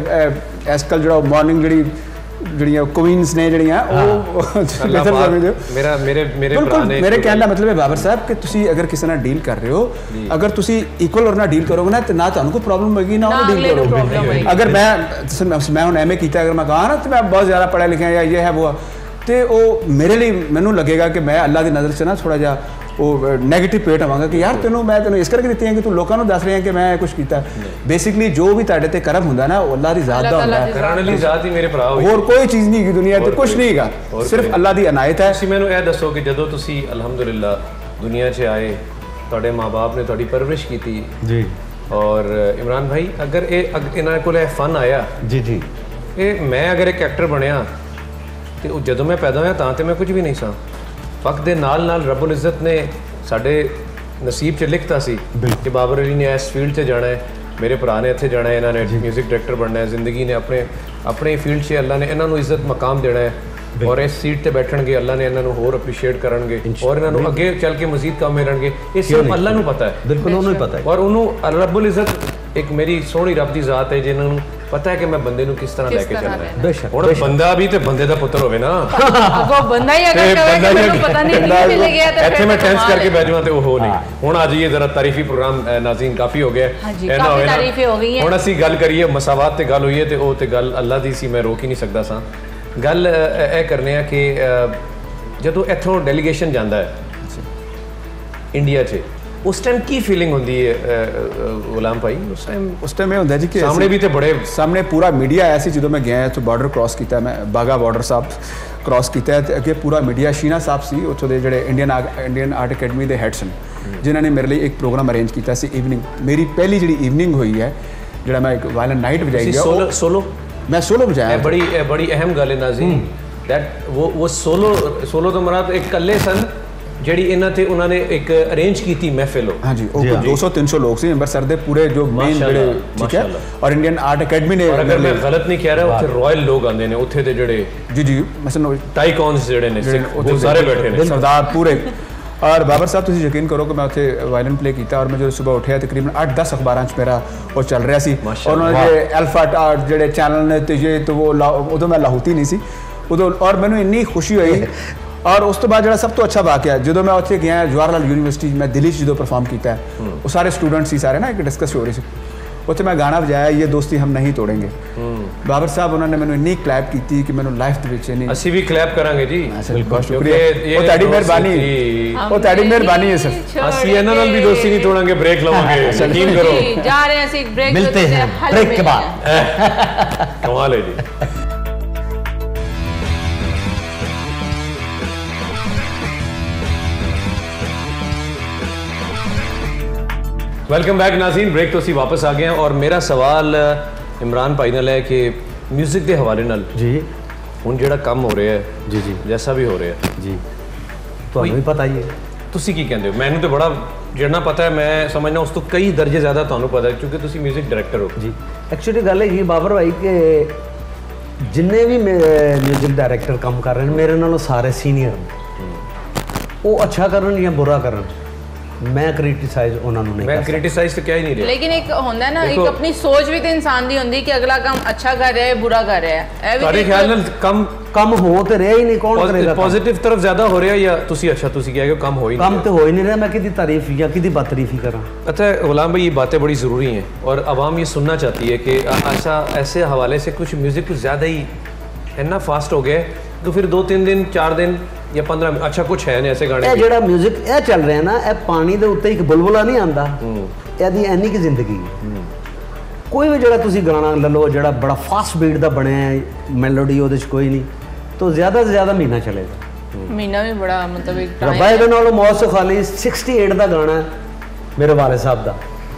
ਇਸ ਕੱਲ ਜਿਹੜਾ ਮਾਰਨਿੰਗ ਜਿਹੜੀ ਜਿਹੜੀਆਂ ਕੁਈਨਸ ਨੇ ਜਿਹੜੀਆਂ ਉਹ ਮੇਰਾ ਮੇਰੇ ਮੇਰੇ ਬਿਲਕੁਲ ਮੇਰੇ ਕਹਿਣ ਦਾ ਮਤਲਬ ਹੈ ਬਾਬਰ ਸਾਹਿਬ ਕਿ ਤੁਸੀਂ ਅਗਰ ਕਿਸੇ ਨਾਲ ਡੀਲ ਕਰ ਰਹੇ ਹੋ, ਅਗਰ ਤੁਸੀਂ ਇਕੁਅਲ ਔਰ ਨਾਲ ਡੀਲ ਕਰੋਗੇ ਨਾ ਤੇ ਨਾ ਤੁਹਾਨੂੰ ਕੋਈ ਪ੍ਰੋਬਲਮ ਹੋਏਗੀ ਨਾ ਉਹਨੂੰ ਡੀਲ ਕਰੋਗੇ। ਅਗਰ ਮੈਂ ਮੈਂ ਹੁਣ ਐਮ ਏ ਕੀਤਾ, ਅਗਰ ਮੈਂ ਕਹਾਂ ਨਾ ਤੇ ਮੈਂ ਬਹੁਤ ਜ਼ਿਆਦਾ ਪੜ੍ਹਿਆ ਲਿਖਿਆ ਜਾਂ ਇਹ ਹੈ ਉਹ, ਤੇ ਉਹ ਮੇਰੇ ਲਈ ਮੈਨੂੰ ਲੱਗੇਗਾ ਕਿ ਮੈਂ ਅੱਲਾਹ ਦੀ ਨਜ਼ਰ 'ਚ ਨਾ ਥੋੜ੍ਹਾ ਜਿਹਾ ਉਹ ਨੈਗੇਟਿਵ ਪੇਟ ਆਵਾਂਗਾ ਕਿ ਯਾਰ ਤੈਨੂੰ ਮੈਂ ਤੈਨੂੰ ਇਸ ਕਰਕੇ ਦਿੱਤੀ ਹੈ ਕਿ ਤੂੰ ਲੋਕਾਂ ਨੂੰ ਦੱਸ ਰਿਹਾ ਕਿ ਮੈਂ ਕੁਛ ਕੀਤਾ। ਬੇਸਿਕਲੀ ਜੋ ਵੀ ਤੁਹਾਡੇ ਤੇ ਕਰਮ ਹੁੰਦਾ ਨਾ ਉਹ ਅੱਲਾਹ ਦੀ ਜ਼ਾਤ ਦਾ ਹੁੰਦਾ ਹੈ, ਕਰਾਉਣ ਲਈ ਜ਼ਾਤ ਹੀ ਮੇਰੇ ਭਰਾ ਹੋਈ, ਹੋਰ ਕੋਈ ਚੀਜ਼ ਨਹੀਂ ਹੈਗੀ ਦੁਨੀਆ ਤੇ, ਕੁਛ ਨਹੀਂ ਹੈਗਾ, ਸਿਰਫ ਅੱਲਾਹ ਦੀ ਇਨਾਇਤ ਹੈ। ਤੁਸੀਂ ਮੈਨੂੰ ਇਹ ਦੱਸੋ ਕਿ ਜਦੋਂ ਤੁਸੀਂ ਅਲਹਮਦੁਲਿਲਾ ਦੁਨੀਆ 'ਚ ਆਏ, ਤੁਹਾਡੇ ਮਾਂ-ਬਾਪ ਨੇ ਤੁਹਾਡੀ ਪਰਵਰਿਸ਼ ਕੀਤੀ ਜੀ, ਔਰ ਇਮਰਾਨ ਭਾਈ ਅਗਰ ਇਹ ਇਹਨਾਂ ਕੋਲ ਇਹ ਫਨ ਆਇਆ ਜੀ ਜੀ ਇਹ ਮੈਂ ਅਗਰ ਇੱਕ ਐਕਟਰ ਬਣਿਆ ਤੇ ਉਹ ਜਦੋਂ ਮੈਂ ਪੈਦਾ ਹੋਇਆ ਤਾਂ ਤੇ ਮੈਂ ਕੁਝ ਵੀ ਨਹੀਂ ਸਾਂ। ਵਕਤ ਦੇ ਨਾਲ ਨਾਲ ਰੱਬੁਲ ਇੱਜ਼ਤ ਨੇ ਸਾਡੇ ਨਸੀਬ 'ਚ ਲਿਖਤਾ ਸੀ ਕਿ ਬਾਬਰ ਅਲੀ ਨੇ ਇਸ ਫੀਲਡ 'ਚ ਜਾਣਾ ਹੈ, ਮੇਰੇ ਭਰਾ ਨੇ ਇੱਥੇ ਜਾਣਾ ਹੈ, ਇਹਨਾਂ ਨੇ ਮਿਊਜ਼ਿਕ ਡਾਇਰੈਕਟਰ ਬਣਨਾ ਹੈ, ਜ਼ਿੰਦਗੀ ਨੇ ਆਪਣੇ ਆਪਣੇ ਫੀਲਡ 'ਚ ਅੱਲਾ ਨੇ ਇਹਨਾਂ ਨੂੰ ਇੱਜ਼ਤ ਮਕਾਮ ਦੇਣਾ ਹੈ, ਔਰ ਇਸ ਸੀਟ ਤੇ ਬੈਠਣਗੇ ਅੱਲਾ ਨੇ ਇਹਨਾਂ ਨੂੰ ਹੋਰ ਅਪਰੀਸ਼ੀਏਟ ਕਰਨਗੇ ਔਰ ਇਹਨਾਂ ਨੂੰ ਅੱਗੇ ਚੱਲ ਕੇ ਮਜ਼ੀਦ ਕੰਮ ਮਿਲਣਗੇ। ਇਹ ਸਿਰਫ ਅੱਲਾ ਨੂੰ ਪਤਾ ਹੈ, ਬਿਲਕੁਲ ਉਹਨੂੰ ਹੀ ਪਤਾ ਹੈ, ਔਰ ਉਹਨੂੰ ਰੱਬੁਲ ਇੱਜ਼ਤ ਇੱਕ ਮੇਰੀ ਸੋਹਣੀ ਰੱਬ ਦੀ ਜ਼ਾਤ ਹੈ ਜਿਹਨਾਂ ਨੂੰ ਪਤਾ ਹੈ ਕਿ ਮੈਂ ਬੰਦੇ ਨੂੰ ਕਿਸ ਤਰ੍ਹਾਂ ਲੈ ਕੇ ਚੱਲਣਾ ਹੈ। ਬੇਸ਼ੱਕ ਹੁਣ ਬੰਦਾ ਵੀ ਤੇ ਬੰਦੇ ਦਾ ਪੁੱਤਰ ਹੋਵੇ ਨਾ, ਅਗੋ ਬੰਦਾ ਹੀ ਅਗਰ ਕਹੇ ਕਿ ਮੈਨੂੰ ਪਤਾ ਨਹੀਂ ਨਹੀਂ ਮਿਲ ਗਿਆ ਤੇ ਇੱਥੇ ਮੈਂ ਟੈਂਸ ਕਰਕੇ ਬਹਿ ਜਾਵਾਂ ਤੇ ਉਹ ਹੋ ਨਹੀਂ। ਹੁਣ ਆ ਜਾਈਏ ਜ਼ਰਾ ਤਾਰੀਫੀ ਪ੍ਰੋਗਰਾਮ ਨਾਜ਼ਰੀਨ ਕਾਫੀ ਹੋ ਗਿਆ, ਕਾਫੀ ਤਾਰੀਫੀ ਹੋ ਗਈ ਹੈ। ਹੁਣ ਅਸੀਂ ਗੱਲ ਕਰੀਏ ਮਸਾਵਾਤ ਤੇ ਗੱਲ ਹੋਈ ਹੈ ਤੇ ਉਹ ਤੇ ਗੱਲ ਅੱਲਾ ਦੀ ਸੀ, ਮੈਂ ਰੋਕ ਹੀ ਨਹੀਂ ਸਕਦਾ ਸਾਂ। ਗੱਲ ਇਹ ਕਰਨੇ ਆ ਕਿ ਜਦੋਂ ਇੱਥੋਂ ਡੈਲੀਗੇਸ਼ਨ ਜਾਂਦਾ ਹੈ ਇੰਡੀਆ 'ਚ ਉਸ ਟਾਈਮ ਕੀ ਫੀਲਿੰਗ ਹੁੰਦੀ ਹੈ ਗੁਲਾਮ ਭਾਈ? ਉਸ ਟਾਈਮ ਉਸ ਟਾਈਮ ਇਹ ਹੁੰਦਾ ਜੀ ਕਿ ਸਾਹਮਣੇ ਵੀ ਤੇ ਬੜੇ ਸਾਹਮਣੇ ਪੂਰਾ ਮੀਡੀਆ ਆਇਆ ਸੀ ਜਦੋਂ ਮੈਂ ਗਿਆ ਇੱਥੋਂ ਬਾਰਡਰ ਕ੍ਰਾਸ ਕੀਤਾ, ਮੈਂ ਬਾਗਾ ਬਾਰਡਰ ਸਾਹਿਬ ਕ੍ਰਾਸ ਕੀਤਾ ਤੇ ਅੱਗੇ ਪੂਰਾ ਮੀਡੀਆ ਸ਼ੀਨਾ ਸਾਹਿਬ ਸੀ ਉੱਥੋਂ ਦੇ ਜਿਹੜੇ ਇੰਡੀਅਨ ਇੰਡੀਅਨ ਆਰਟ ਅਕੈਡਮੀ ਦੇ ਹੈਡ ਸਨ, ਜਿਨ੍ਹਾਂ ਨੇ ਮੇਰੇ ਲਈ ਇੱਕ ਪ੍ਰੋਗਰਾਮ ਅਰੇਂਜ ਕੀਤਾ ਸੀ ਈਵਨਿੰਗ। ਮੇਰੀ ਪਹਿਲੀ ਜਿਹੜੀ ਈਵਨਿੰਗ ਹੋਈ ਹੈ ਜਿਹੜਾ ਮੈਂ ਇੱਕ ਵਾਇਲੈਂਟ ਨਾਈਟ ਵਜਾਈ ਗਿਆ ਸੋਲੋ ਸੋਲੋ ਮੈਂ ਸੋਲੋ ਵਜਾਇਆ। ਬੜੀ ਬੜੀ ਅਹਿਮ ਗੱਲ ਹੈ ਨਾਜ਼ਰੀਨ ਦੈਟ ਉਹ ਉਹ ਸੋਲੋ ਸੋਲੋ ਤੋਂ ਮਰਾਦ ਇੱਕ ਇਕੱਲੇ ਸਨ ਜਿਹੜੀ ਇਹਨਾਂ ਤੇ ਉਹਨਾਂ ਨੇ ਇੱਕ ਅਰੇਂਜ ਕੀਤੀ ਮਹਿਫਿਲ। ਹਾਂਜੀ ਉਹ ਦੋ ਸੌ ਤਿੰਨ ਸੌ ਲੋਕ ਸੀ ਅੰਮ੍ਰਿਤਸਰ ਦੇ ਪੂਰੇ ਜੋ ਮੇਨ ਜਿਹੜੇ, ਠੀਕ ਹੈ, ਔਰ ਇੰਡੀਅਨ ਆਰਟ ਅਕੈਡਮੀ ਨੇ, ਅਗਰ ਮੈਂ ਗਲਤ ਨਹੀਂ ਕਹਿ ਰਿਹਾ ਉੱਥੇ ਰਾਇਲ ਲੋਕ ਆਉਂਦੇ ਨੇ ਉੱਥੇ ਦੇ ਜਿਹੜੇ ਜੀ ਜੀ ਮਸਲ ਟਾਈਕਨਸ ਜਿਹੜੇ ਨੇ ਉਹ ਸਾਰੇ ਬੈਠੇ ਨੇ ਸਰਦਾਰ ਪੂਰੇ। ਔਰ ਬਾਬਰ ਸਾਹਿਬ ਤੁਸੀਂ ਯਕੀਨ ਕਰੋ ਕਿ ਮੈਂ ਉੱਥੇ ਵਾਇਲਨ ਪਲੇ ਕੀਤਾ ਔਰ ਮੈਂ ਜਦੋਂ ਸਵੇਰ ਉੱਠਿਆ ਤਕਰੀਬਨ ਅੱਠ ਦਸ ਅਖਬਾਰਾਂ 'ਚ ਮੇਰਾ ਉਹ ਚੱਲ ਰਿਹਾ ਸੀ, ਔਰ ਉਹਨਾਂ ਦੇ ਅਲਫਾ ਜਿਹੜੇ ਚੈਨਲ ਨੇ ਤੇ ਜੇ ਤੇ ਉਹ ਉਦੋਂ ਮੈਂ ਲਾਹੌਤੀ ਨਹੀਂ ਸੀ ਉਦੋਂ, ਔਰ ਮੈਨੂੰ ਇੰਨੀ ਖੁਸ਼ੀ ਹੋਈ। ਔਰ ਉਸ ਤੋਂ ਬਾਅਦ ਜਿਹੜਾ ਸਭ ਤੋਂ ਅੱਛਾ ਵਾਕਿਆ ਜਦੋਂ ਮੈਂ ਉੱਥੇ ਗਿਆ ਜਵਾਹਰ ਲਾਲ ਯੂਨੀਵਰਸਿਟੀ ਮੈਂ ਦਿੱਲੀ 'ਚ ਜਦੋਂ ਪਰਫਾਰਮ ਕੀਤਾ ਉਹ ਸਾਰੇ ਸਟੂਡੈਂਟ ਸੀ ਸਾਰੇ ਨਾ ਇੱਕ ਡਿਸਕਸ ਹੋ ਰਹੀ ਸੀ, ਉੱਥੇ ਮੈਂ ਗਾਣਾ ਵਜਾਇਆ ਇਹ ਦੋਸਤੀ ਹਮ ਨਹੀਂ ਤੋੜेंगे। ਬਾਬਰ ਸਾਹਿਬ ਉਹਨਾਂ ਨੇ ਮੈਨੂੰ ਇੰਨੀ ਕਲੈਪ ਕੀਤੀ ਕਿ ਮੈਨੂੰ ਲਾਈਫ ਦੇ ਵਿੱਚ ਨਹੀਂ, ਅਸੀਂ ਵੀ ਕਲੈਪ ਕਰਾਂਗੇ ਜੀ, ਬਹੁਤ ਸ਼ੁਕਰੀਆ, ਉਹ ਤੁਹਾਡੀ ਮਿਹਰਬਾਨੀ, ਉਹ ਤੁਹਾਡੀ ਮਿਹਰਬਾਨੀ ਹੈ ਸਰ। ਅਸੀਂ ਇਹਨਾਂ ਨਾਲ ਵੀ ਦੋਸਤੀ ਨਹੀਂ ਤੋੜਾਂਗੇ, ਬ੍ਰੇਕ ਲਵਾਂਗੇ, ਯਕੀਨ ਕਰੋ। ਜਾ ਰਹੇ ਅਸੀਂ ਇੱਕ ਬ੍ਰੇਕ, ਮਿਲਤੇ हैं ब्रेक के बाद। कमाल है जी। ਵੈਲਕਮ ਬੈਕ ਨਾਜ਼ਰੀਨ, ਬ੍ਰੇਕ ਤੋਂ ਅਸੀਂ ਵਾਪਸ ਆ ਗਏ ਹਾਂ ਔਰ ਮੇਰਾ ਸਵਾਲ ਇਮਰਾਨ ਭਾਈ ਨਾਲ ਹੈ ਕਿ ਮਿਊਜ਼ਿਕ ਦੇ ਹਵਾਲੇ ਨਾਲ ਜੀ ਹੁਣ ਜਿਹੜਾ ਕੰਮ ਹੋ ਰਿਹਾ ਹੈ ਜੀ ਜੀ ਜੈਸਾ ਵੀ ਹੋ ਰਿਹਾ ਜੀ ਤੁਹਾਨੂੰ ਵੀ ਪਤਾ ਹੀ ਹੈ, ਤੁਸੀਂ ਕੀ ਕਹਿੰਦੇ ਹੋ? ਮੈਨੂੰ ਤਾਂ ਬੜਾ ਜਿਹੜਾ ਪਤਾ ਹੈ, ਮੈਂ ਸਮਝਦਾ ਉਸ ਤੋਂ ਕਈ ਦਰਜੇ ਜ਼ਿਆਦਾ ਤੁਹਾਨੂੰ ਪਤਾ ਹੈ ਕਿਉਂਕਿ ਤੁਸੀਂ ਮਿਊਜ਼ਿਕ ਡਾਇਰੈਕਟਰ ਹੋ ਜੀ। ਐਕਚੁਅਲੀ ਗੱਲ ਹੈ ਬਾਬਰ ਭਾਈ ਕਿ ਜਿੰਨੇ ਵੀ ਮਿਊਜ਼ਿਕ ਡਾਇਰੈਕਟਰ ਕੰਮ ਕਰ ਰਹੇ ਨੇ ਮੇਰੇ ਨਾਲੋਂ ਸਾਰੇ ਸੀਨੀਅਰ ਨੇ, ਉਹ ਅੱਛਾ ਕਰਨ ਜਾਂ ਬੁਰਾ ਕਰਨ ਮੈਂ ਕ੍ਰਿਟਿਸਾਈਜ਼ ਉਹਨਾਂ ਨੂੰ ਨਹੀਂ ਮੈਂ ਕ੍ਰਿਟਿਸਾਈਜ਼ ਤਾਂ ਕਿਹਾ ਹੀ ਨਹੀਂ ਰਿਹਾ, ਲੇਕਿਨ ਇੱਕ ਹੁੰਦਾ ਨਾ ਇੱਕ ਆਪਣੀ ਸੋਚ ਵੀ ਤੇ ਇਨਸਾਨ ਦੀ ਹੁੰਦੀ ਕਿ ਅਗਲਾ ਕੰਮ ਅੱਛਾ ਕਰ ਰਿਹਾ ਹੈ ਬੁਰਾ ਕਰ ਰਿਹਾ ਹੈ। ਇਹ ਵੀ ਤੁਹਾਡੇ ਖਿਆਲ ਨਾਲ ਕੰਮ ਕੰਮ ਹੋ ਤੇ ਰਿਹਾ ਹੀ ਨਹੀਂ, ਕੌਣ ਕਰੇਗਾ? ਪੋਜ਼ਿਟਿਵ ਤਰਫ ਜ਼ਿਆਦਾ ਹੋ ਰਿਹਾ ਜਾਂ ਤੁਸੀਂ ਅੱਛਾ ਤੁਸੀਂ ਕਹਿ ਰਹੇ ਹੋ ਕੰਮ ਹੋ ही नहीं? काम तो हो ही नहीं रहा, मैं किसी तारीफ या किसी बातरीफ ही करा। अच्छा गुलाम भाई, ये बातें बड़ी ज़रूरी हैं और आवाम ये सुनना चाहती है कि ऐसा ऐसे हवाले से कुछ म्यूज़िक कुछ ज़्यादा ही इतना फास्ट हो गया तो फिर दो तीन दिन चार दिन या पंद्रह अच्छा कुछ है ने ऐसे गाने जो म्यूजिक ये चल रहा है ना ये पानी के उत्ते एक बुलबुला नहीं आता, यदि इन्नी की जिंदगी कोई भी जो गाना ले लो जो बड़ा फास्ट बीट का बनया मेलोडी वो कोई नहीं तो ज़्यादा से ज़्यादा महीना चलेगा। महीना भी बड़ा मतलब रब्बा ये मौत से खाली सिक्सटी एट का गाना है मेरे वाले साहब का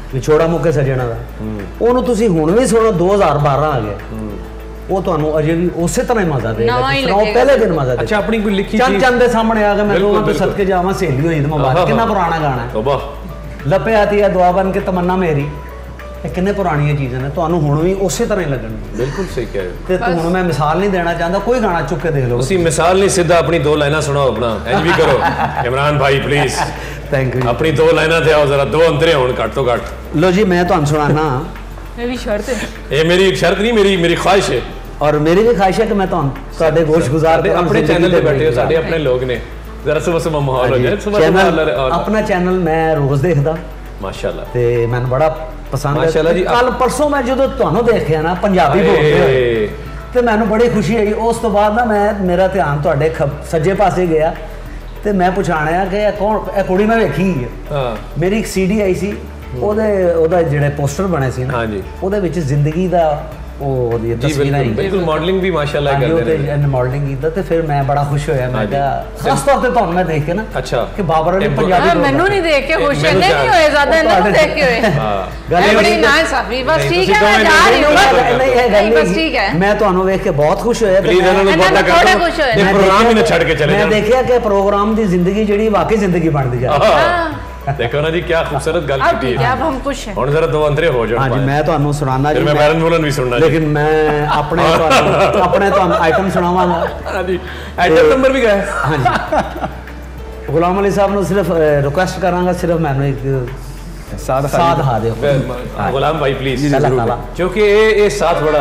ਵਿਛੋੜਾ ਮੁੱਕੇ ਸੱਜਣਾ ਦਾ, ਉਹਨੂੰ ਤੁਸੀਂ ਹੁਣ ਵੀ ਸੁਣੋ ਦੋ ਹਜ਼ਾਰ ਬਾਰਾਂ ਆ ਗਿਆ, ਉਹ ਤੁਹਾਨੂੰ ਅਜੇ ਵੀ ਉਸੇ ਤਰ੍ਹਾਂ ਹੀ ਮਜ਼ਾ ਦੇਗਾ ਜਿਸ ਤਰ੍ਹਾਂ ਉਹ ਪਹਿਲੇ ਦਿਨ ਮਜ਼ਾ ਦੇ। ਅੱਛਾ, ਆਪਣੀ ਕੋਈ ਲਿਖੀ ਚੰਦ ਚੰਦ ਦੇ ਸਾਹਮਣੇ ਆ ਕੇ ਮੈਂ ਦੋਵਾਂ ਤੋਂ ਸਦਕੇ ਜਾਵਾਂ ਸਹੇਲੀ ਹੋਈ ਤੇ ਮੁਬਾਰਕ, ਕਿੰਨਾ ਪੁਰਾਣਾ ਗਾਣਾ ਹੈ। ਤੋਬਾ ਲੱਪੇ ਆਤੀ ਹੈ ਦੁਆ ਬਣ ਕੇ ਤਮੰਨਾ ਮੇਰੀ, ਇਹ ਕਿੰਨੇ ਪੁਰਾਣੀਆਂ ਚੀਜ਼ਾਂ ਨੇ, ਤੁਹਾਨੂੰ ਹੁਣ ਵੀ ਉਸੇ ਤਰ੍ਹਾਂ ਹੀ ਲੱਗਣਗੀਆਂ। ਬਿਲਕੁਲ ਸਹੀ ਕਹਿ ਰਹੇ ਤੇ ਹੁਣ ਮੈਂ ਮਿਸਾਲ ਨਹੀਂ ਦੇਣਾ ਚਾਹੁੰਦਾ, ਕੋਈ ਗਾਣਾ ਚੁੱਕ ਕੇ ਦੇਖ ਲਓ। ਤੁਸੀਂ ਮਿਸਾਲ ਨਹੀਂ, ਸਿੱਧਾ ਆਪਣੀ ਦੋ ਲਾਈਨਾਂ ਸੁਣਾਓ ਆਪਣਾ, ਇੰਜ ਵੀ ਕਰੋ ਇਮਰਾਨ ਭਾਈ ਪਲੀਜ਼। Thank you. ਆਪਣੀ ਦੋ ਲਾਈਨਾਂ ਤੇ ਆਓ ਜ਼ਰਾ, ਦੋ ਅੰਤਰੇ ਹੋਣ ਘੱਟ ਤੋਂ ਘੱਟ। ਲੋ ਜੀ ਮੈਂ ਤੁਹਾਨੂੰ ਸੁਣਾਣਾ, ਮੇਰੀ ਸ਼ਰਤ ਹੈ, ਇਹ ਮੇਰੀ ਸ਼ਰਤ ਨਹੀਂ, ਮੇਰੀ ਮੇਰੀ ख्वाहिश है और मेरी भी ख्वाहिश है कि मैं ਤੁਹਾਨੂੰ ਤੁਹਾਡੇ ਗੋਸ਼ ਗੁਜ਼ਾਰ ਦੇ ਆਪਣੇ ਚੈਨਲ ਤੇ ਬੈਠੇ ਹੋ, ਸਾਡੇ ਆਪਣੇ ਲੋਕ ਨੇ, ਜ਼ਰਾ ਸੁਬਹ ਸੁਬਹ ਮਾਹੌਲ ਹੋ ਜਾਏ। ਚੈਨਲ ਆਪਣਾ ਚੈਨਲ ਮੈਂ ਰੋਜ਼ ਦੇਖਦਾ ਮਾਸ਼ਾਅੱਲਾ, ਤੇ ਮੈਨੂੰ ਬੜਾ ਪਸੰਦ ਹੈ। ਮਾਸ਼ਾਅੱਲਾ ਜੀ। ਕੱਲ ਪਰਸੋਂ ਮੈਂ ਜਦੋਂ ਤੁਹਾਨੂੰ ਦੇਖਿਆ ਨਾ ਪੰਜਾਬੀ ਬੋਲਦੇ ਹੋਏ, ਤੇ ਮੈਨੂੰ ਬੜੀ ਖੁਸ਼ੀ ਹੋਈ। ਉਸ ਤੋਂ ਬਾਅਦ ਨਾ ਮੈਂ ਮੇਰਾ ਧਿਆਨ ਤੁਹਾਡੇ ਸੱਜੇ ਪਾਸੇ ਗਿਆ ਤੇ ਮੈਂ ਪੁੱਛਾਣਿਆ ਕਿ ਇਹ ਕੌਣ, ਇਹ ਕੁੜੀ ਮੈਂ ਵੇਖੀ ਹੈ। ਮੇਰੀ ਇੱਕ ਸੀਡੀ ਆਈ ਸੀ, ਉਹਦੇ ਉਹਦਾ ਜਿਹੜੇ ਪੋਸਟਰ ਬਣੇ ਸੀ ਨਾ, ਉਹਦੇ ਵਿੱਚ ਜ਼ਿੰਦਗੀ ਦਾ ਉਹ ਉਹਦੀ ਤਸਵੀਰਾਂ ਹੀ ਬਿਲਕੁਲ ਮਾਡਲਿੰਗ ਵੀ ਮਾਸ਼ਾਅੱਲਾ ਕਰਦੇ ਨੇ, ਤੇ ਮਾਡਲਿੰਗ ਕੀਤਾ ਤੇ ਫਿਰ ਮੈਂ ਬੜਾ ਖੁਸ਼ ਹੋਇਆ। ਮੈਂ ਕਿਹਾ ਖਾਸ ਤੌਰ ਤੇ ਤੁਹਾਨੂੰ ਮੈਂ ਦੇਖ ਕੇ ਨਾ, ਅੱਛਾ ਕਿ ਬਾਬਰ ਨੇ ਪੰਜਾਬੀ, ਮੈਨੂੰ ਨਹੀਂ ਦੇਖ ਕੇ ਖੁਸ਼ ਇੰਨੇ ਨਹੀਂ ਹੋਏ ਜ਼ਿਆਦਾ, ਇਹਨਾਂ ਨੂੰ ਦੇਖ ਕੇ ਹੋਏ। ਹਾਂ ਬੜੀ ਨਾਇਸਾਫੀ, ਬਸ ਠੀਕ ਹੈ, ਮੈਂ ਜਾ ਰਹੀ ਹੂੰ। ਨਹੀਂ ਇਹ ਗੱਲ ਬਸ ਠੀਕ ਹੈ, ਮੈਂ ਤੁਹਾਨੂੰ ਵੇਖ ਕੇ ਬਹੁਤ ਖੁਸ਼ ਹੋਇਆ। ਪਲੀਜ਼ ਇਹਨਾਂ ਨੂੰ ਬਹੁਤ ਥੋੜਾ ਖੁਸ਼ ਹੋਇਆ। ਇਹ ਪ੍ਰੋਗਰਾਮ ਹੀ ਨਾ ਛੱਡ ਕੇ ਚਲੇ ਜਾਓ। ਮੈਂ ਦੇਖਿਆ ਕਿ ਪ੍ਰੋਗਰਾਮ ਦੀ ਜ਼ਿੰਦਗੀ ਜਿਹੜੀ ਵਾਕਈ ਜ਼ਿੰਦਗੀ ਬਣਦੀ ਜਾ ਰਹੀ ਹੈ। देखो ना जी क्या खूबसूरत गल की है। अब हम खुश हैं। ਹੁਣ ਜ਼ਰਾ ਦੋ ਅੰਤਰੇ ਹੋ ਜਾਣ। हाँ जी मैं ਤੁਹਾਨੂੰ ਸੁਣਾਉਣਾ ਜੀ, ਮੈਂ ਬੈਰਨ ਬੋਲਨ ਵੀ ਸੁਣਨਾ, ਲੇਕਿਨ ਮੈਂ ਆਪਣੇ ਤੁਹਾਨੂੰ ਆਪਣੇ ਤੁਹਾਨੂੰ ਆਈਟਮ ਸੁਣਾਵਾਂਗਾ। ਹਾਂ ਜੀ, ਆਈਟਮ ਨੰਬਰ ਵੀ ਗਏ। ਹਾਂ ਜੀ, ਗੁਲਾਮ ਅਲੀ ਸਾਹਿਬ ਨੂੰ ਸਿਰਫ ਰਿਕੁਐਸਟ ਕਰਾਂਗਾ, ਸਿਰਫ ਮੈਨੂੰ ਇੱਕ ਸਾਥ ਸਾਥ ਹਾ ਦਿਓ ਗੁਲਾਮ ਭਾਈ ਪਲੀਜ਼, ਕਿਉਂਕਿ ਇਹ ਇਹ ਸਾਥ ਬੜਾ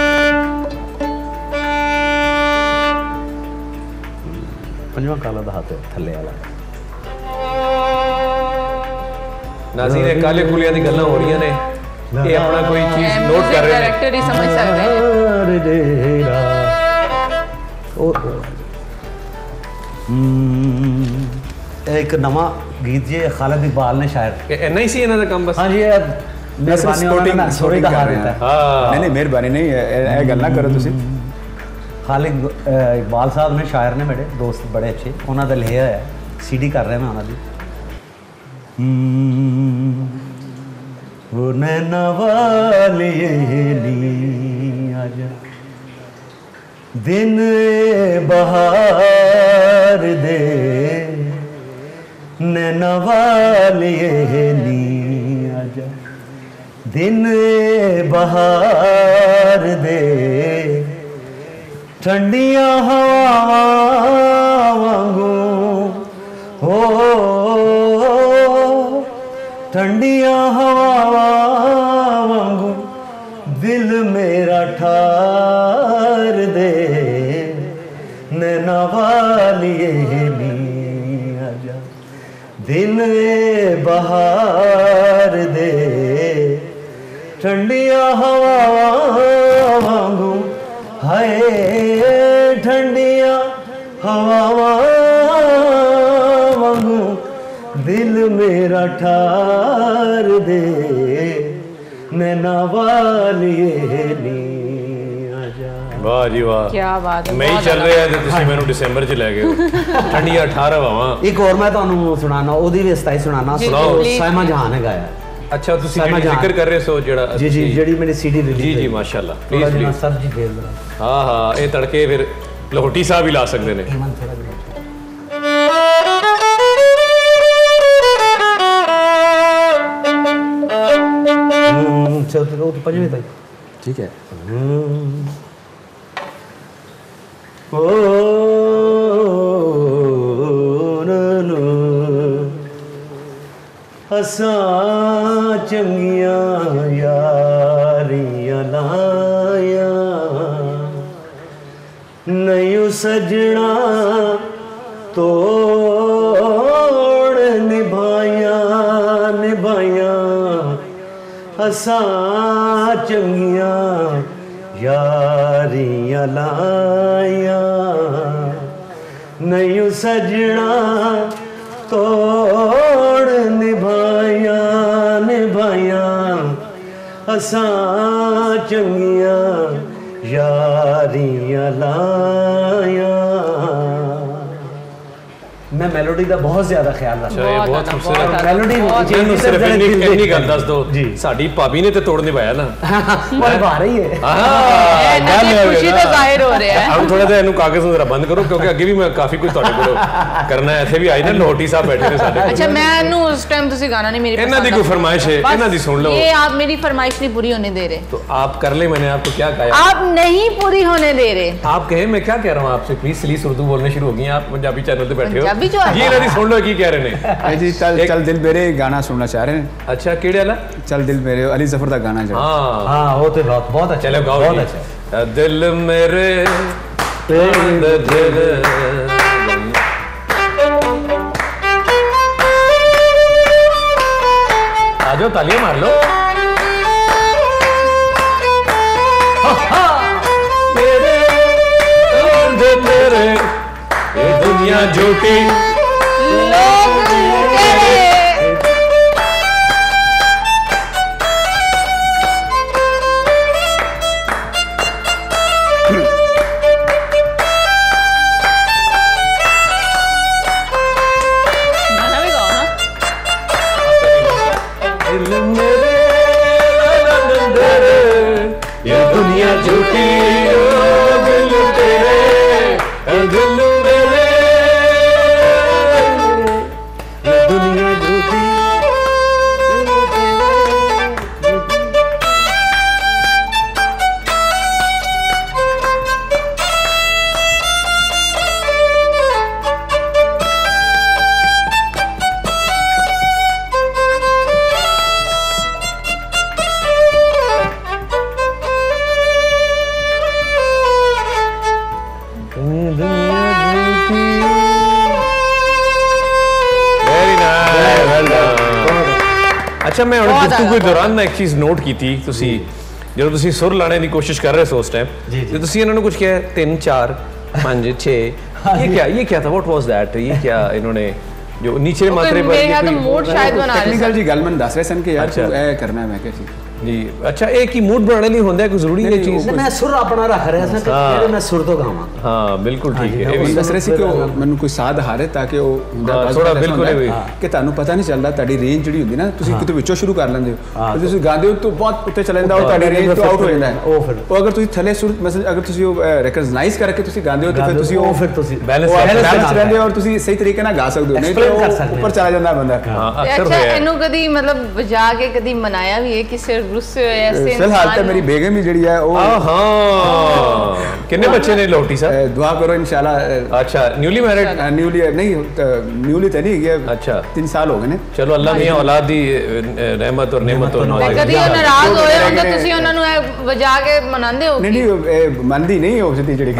ਪੰਜਵਾਂ ਕਾਲਾ ਦਾ ਹੱਥ ਥੱਲੇ ਵਾਲਾ। ਨਾਜ਼ਰੀਨ, ਇਹ ਕਾਲੇ ਕੁਲੀਆਂ ਦੀ ਗੱਲਾਂ ਹੋ ਰਹੀਆਂ ਨੇ, ਇਹ ਆਪਣਾ ਕੋਈ ਚੀਜ਼ ਨੋਟ ਕਰ ਰਹੇ ਨੇ, ਡਾਇਰੈਕਟਰ ਹੀ ਸਮਝ ਸਕਦੇ हैं। एक नवा गीत जी खालिद इकबाल ने शायर, ਇੰਨਾ ਹੀ ਸੀ ਇਹਨਾਂ ਦਾ ਕੰਮ ਬਸ। हाँ जी मेहरबानी होना थोड़ी दहा देता है। नहीं नहीं मेहरबानी नहीं, ये गल ना करो तुसी। खालिद इकबाल साहब ने शायर ने, मेरे दोस्त बड़े अच्छे, उन्होंने तो लिखा है, सीडी कर रहे हैं मैं उन्होंने। वो नैना वालिए नी आजा, दिन बहार दे, नैना वालिए नी आजा, दिन बहार दे, ठंडिया हवा वांगू हो, ठंडिया हवा वांगू दिल मेरा ठार दे, नैना वालिए नी आजा, दिन बहार दे, ठंडिया हवा वांगू, हाय ठंडिया हवा वांगू दिल मेरा ठार दे, नैना वालिए नी आजा। वाह जी वाह, क्या बात है। मैं ही चल रहा है ਤੇ ਤੁਸੀਂ ਮੈਨੂੰ ਦਸੰਬਰ ਚ ਲੈ ਗਏ ਹੋ। ਠੰਡੀਆਂ ਅਠਾਰਾਂ ਹਵਾਵਾਂ। ਇੱਕ ਹੋਰ ਮੈਂ ਤੁਹਾਨੂੰ ਸੁਣਾਣਾ, ਉਹਦੀ ਵੀ ਸਤਾਈ ਸੁਣਾਣਾ, ਸਾਇਮਾ ਜਹਾਨ ਨੇ ਗਾਇਆ। ਅੱਛਾ, ਤੁਸੀਂ ਜਿਹੜੀ ਜ਼ਿਕਰ ਕਰ ਰਹੇ ਸੋ ਜਿਹੜਾ ਜੀ ਜੀ ਜਿਹੜੀ ਮੇਰੀ ਸੀਡੀ ਰਿਲੀਜ਼, ਜੀ ਜੀ ਮਾਸ਼ਾਅੱਲਾ, ਪਲੀਜ਼ ਪਲੀਜ਼ ਸਰ ਜੀ ਫੇਰ ਜਰਾ। ਹਾਂ ਹਾਂ, ਇਹ ਤੜਕੇ ਫਿਰ ਲਾਹੌਟੀ ਸਾਹਿਬ ਹੀ ਲਾ ਸਕਦੇ ਨੇ। चल तो पंजवीं तक ठीक है। ओ हसा चंगिया यारियां लाया, नहीं सजना तोड़ निभाया निभाया, हसा चंगिया यारियां लाया, नहीं सजना तोड़ निभाया निभाया, हसा चंगिया यारियां लाया। मैं मेलोडी ਦਾ ਬਹੁਤ ਜ਼ਿਆਦਾ ਖਿਆਲ ਰੱਖਦਾ ਇਹ ਬਹੁਤ ਖੂਬਸੂਰਤ मेलोडी ਮੈਨੂੰ ਸਿਰਫ ਇੰਨੀ ਇੰਨੀ ਗੱਲ ਦੱਸ ਦਿਓ ਜੀ ਸਾਡੀ ਭਾਬੀ ਨੇ ਤੇ ਤੋੜ ਨਹੀਂ ਪਾਇਆ ਨਾ ਪਰ ਭਾ ਰਹੀ ਹੈ ਹਾਂ ਇਹ ਖੁਸ਼ੀ ਤਾਂ ਜ਼ਾਹਿਰ ਹੋ ਰਿਹਾ ਹੈ ਹੁਣ ਥੋੜਾ ਜਿਹਾ ਇਹਨੂੰ ਕਾਗਜ਼ ਨੂੰ ਜ਼ਰਾ ਬੰਦ ਕਰੋ ਕਿਉਂਕਿ ਅੱਗੇ ਵੀ ਮੈਂ ਕਾਫੀ ਕੁਝ ਤੁਹਾਡੇ ਕੋਲ ਕਰਨਾ ਹੈ ਇੱਥੇ ਵੀ ਆਈ ਨਾ ਲੋਹਟੀ ਸਾਹਿਬ ਬੈਠੇ ਨੇ ਸਾਡੇ अच्छा मैं नु उस टाइम तुसी गाना नहीं मेरी ਇਹਨਾਂ ਦੀ ਕੋਈ फरमाइश है ਇਹਨਾਂ ਦੀ सुन लो ये आप मेरी फरमाइश नहीं पूरी होने दे रहे तो आप कर ले मैंने आपको क्या कहा आप नहीं पूरी होने दे रहे आप कहे मैं क्या कह रहा हूँ आपसे प्लीज सलीस उर्दू बोलने शुरू हो गई आप पंजाबी चैनल पे बैठे हो पंजाबी जो जी ਇਹਨਾਂ ਦੀ सुन लो की कह रहे हैं जी चल चल दिल मेरे गाना सुनना चाह रहे हैं अच्छा केड़े वाला चल दिल मेरे अली जफर दा गाना जो हां हां वो तो बहुत बहुत अच्छा चलो गाओ बहुत अच्छा दिल मेरे तेरे दिल आ जाओ तालियां मार लो मेरे तेरे ये दुनिया झूठी लोग तेरे गाना भी गाओ ना दिल मेरे ये दुनिया झूठी दिल तेरे दिल मेरे ये दुनिया झूठी अच्छा मैं ਹੁਣ ਗੁਫ਼ਤਗੂ ਦੇ ਦੌਰਾਨ ਨਾ ਇੱਕ ਚੀਜ਼ ਨੋਟ ਕੀਤੀ ਤੁਸੀਂ ਜਦੋਂ ਤੁਸੀਂ ਸੁਰ ਲਾਣੇ ਦੀ ਕੋਸ਼ਿਸ਼ ਕਰ ਰਹੇ ਸੀ ਉਸ ਟਾਈਮ ਤੇ ਤੁਸੀਂ ਇਹਨਾਂ ਨੂੰ ਕੁਝ ਕਿਹਾ तीन चार पाँच छह ये क्या ये क्या था व्हाट वाज दैट ये क्या इन्होंने जो नीचे मात्रे पर मेरे तो मूड शायद बना रहे टेक्निकल जी गल मन दस रहे सन के यार तू ए करना है मैं क्या जी जी अच्छा एक ही मूड बनाने ਲਈ ਹੁੰਦਾ ਹੈ ਕੋਈ ਜ਼ਰੂਰੀ ਨਹੀਂ ਚੀਜ਼ मैं सुर अपना रख रहा था कि मैं सुर तो गावां हाँ बिल्कुल ठीक है ਇਹ ਦੱਸ ਰਹੇ ਸੀ ਕਿ ਉਹ ਮੈਨੂੰ ਕੋਈ ਸਾਧ ਹਾਰੇ ਤਾਂ ਕਿ ਉਹ ਹੁੰਦਾ ਬਸ ਥੋੜਾ ਬਿਲਕੁਲ ਇਹ ਕਿ ਤੁਹਾਨੂੰ ਪਤਾ ਨਹੀਂ ਚੱਲਦਾ ਤੁਹਾਡੀ ਰੇਂਜ ਜਿਹੜੀ ਹੁੰਦੀ ਨਾ ਤੁਸੀਂ ਕਿਤੇ ਵਿੱਚੋਂ ਸ਼ੁਰੂ ਕਰ ਲੈਂਦੇ ਹੋ ਤੁਸੀਂ ਗਾਉਂਦੇ ਹੋ ਤਾਂ ਬਹੁਤ ਉੱਤੇ ਚਲਾ ਜਾਂਦਾ ਉਹ ਤੁਹਾਡੀ ਰੇਂਜ ਤੋਂ ਆਊਟ ਹੋ ਜਾਂਦਾ ਹੈ ਉਹ ਫਿਰ ਉਹ ਅਗਰ ਤੁਸੀਂ ਥੱਲੇ ਸੁਰ ਮਤਲਬ ਅਗਰ ਤੁਸੀਂ ਉਹ ਰੈਕਗਨਾਈਜ਼ ਕਰਕੇ ਤੁਸੀਂ ਗਾਉਂਦੇ ਹੋ ਤਾਂ ਫਿਰ ਤੁਸੀਂ ਉਹ ਫਿਰ ਤੁਸੀਂ ਬੈਲੈਂਸ ਬੈਲੈਂਸ ਰਹਿੰਦੇ ਹੋ ਔਰ ਤੁਸੀਂ ਸਹੀ ਤਰੀਕੇ ਨਾਲ ਗਾ ਸਕਦੇ ਹੋ ਨਹੀਂ ਤਾਂ ਉੱਪਰ ਚਲਾ ਜਾਂਦਾ ਬੰਦਾ ਹਾਂ ਅਕਸਰ अच्छा ਹੋਇਆ ਇਹਨੂੰ ਕਦੀ ਮਤਲਬ ਵਜਾ ਕੇ ਕਦੀ ਮਨਾਇਆ ਵੀ ਹੈ ਕਿਸੇ ਗੁੱਸੇ ਹੋਏ ਐਸੇ ਫਿਲਹਾਲ ਤਾਂ ਮੇਰੀ ਬੇਗਮ ਹੀ ਜਿਹੜੀ ਹੈ ਉਹ ਹਾਂ ਕਿੰਨੇ ਬੱਚੇ ਨੇ ਲੋਟੀ ਸਾਹਿਬ ਦੁਆ ਕਰੋ ਇਨਸ਼ਾਅੱਲਾ अच्छा न्यूली मैरिड न्यूली नहीं न्यूली तो नहीं है अच्छा तीन साल हो गए ने चलो अल्लाह मियां औलाद दी रहमत और नेमत और नवाज़ ਕਦੀ ਉਹ ਨਾਰਾਜ਼ ਹੋਏ ਹੋਣ ਤਾਂ ਤੁਸੀਂ ਉਹਨਾਂ ਨੂੰ ਇਹ ਵਜਾ ਕੇ ਮਨਾਉਂਦੇ ਹੋ नहीं नहीं ये मंदी नहीं हो सकती जड़ी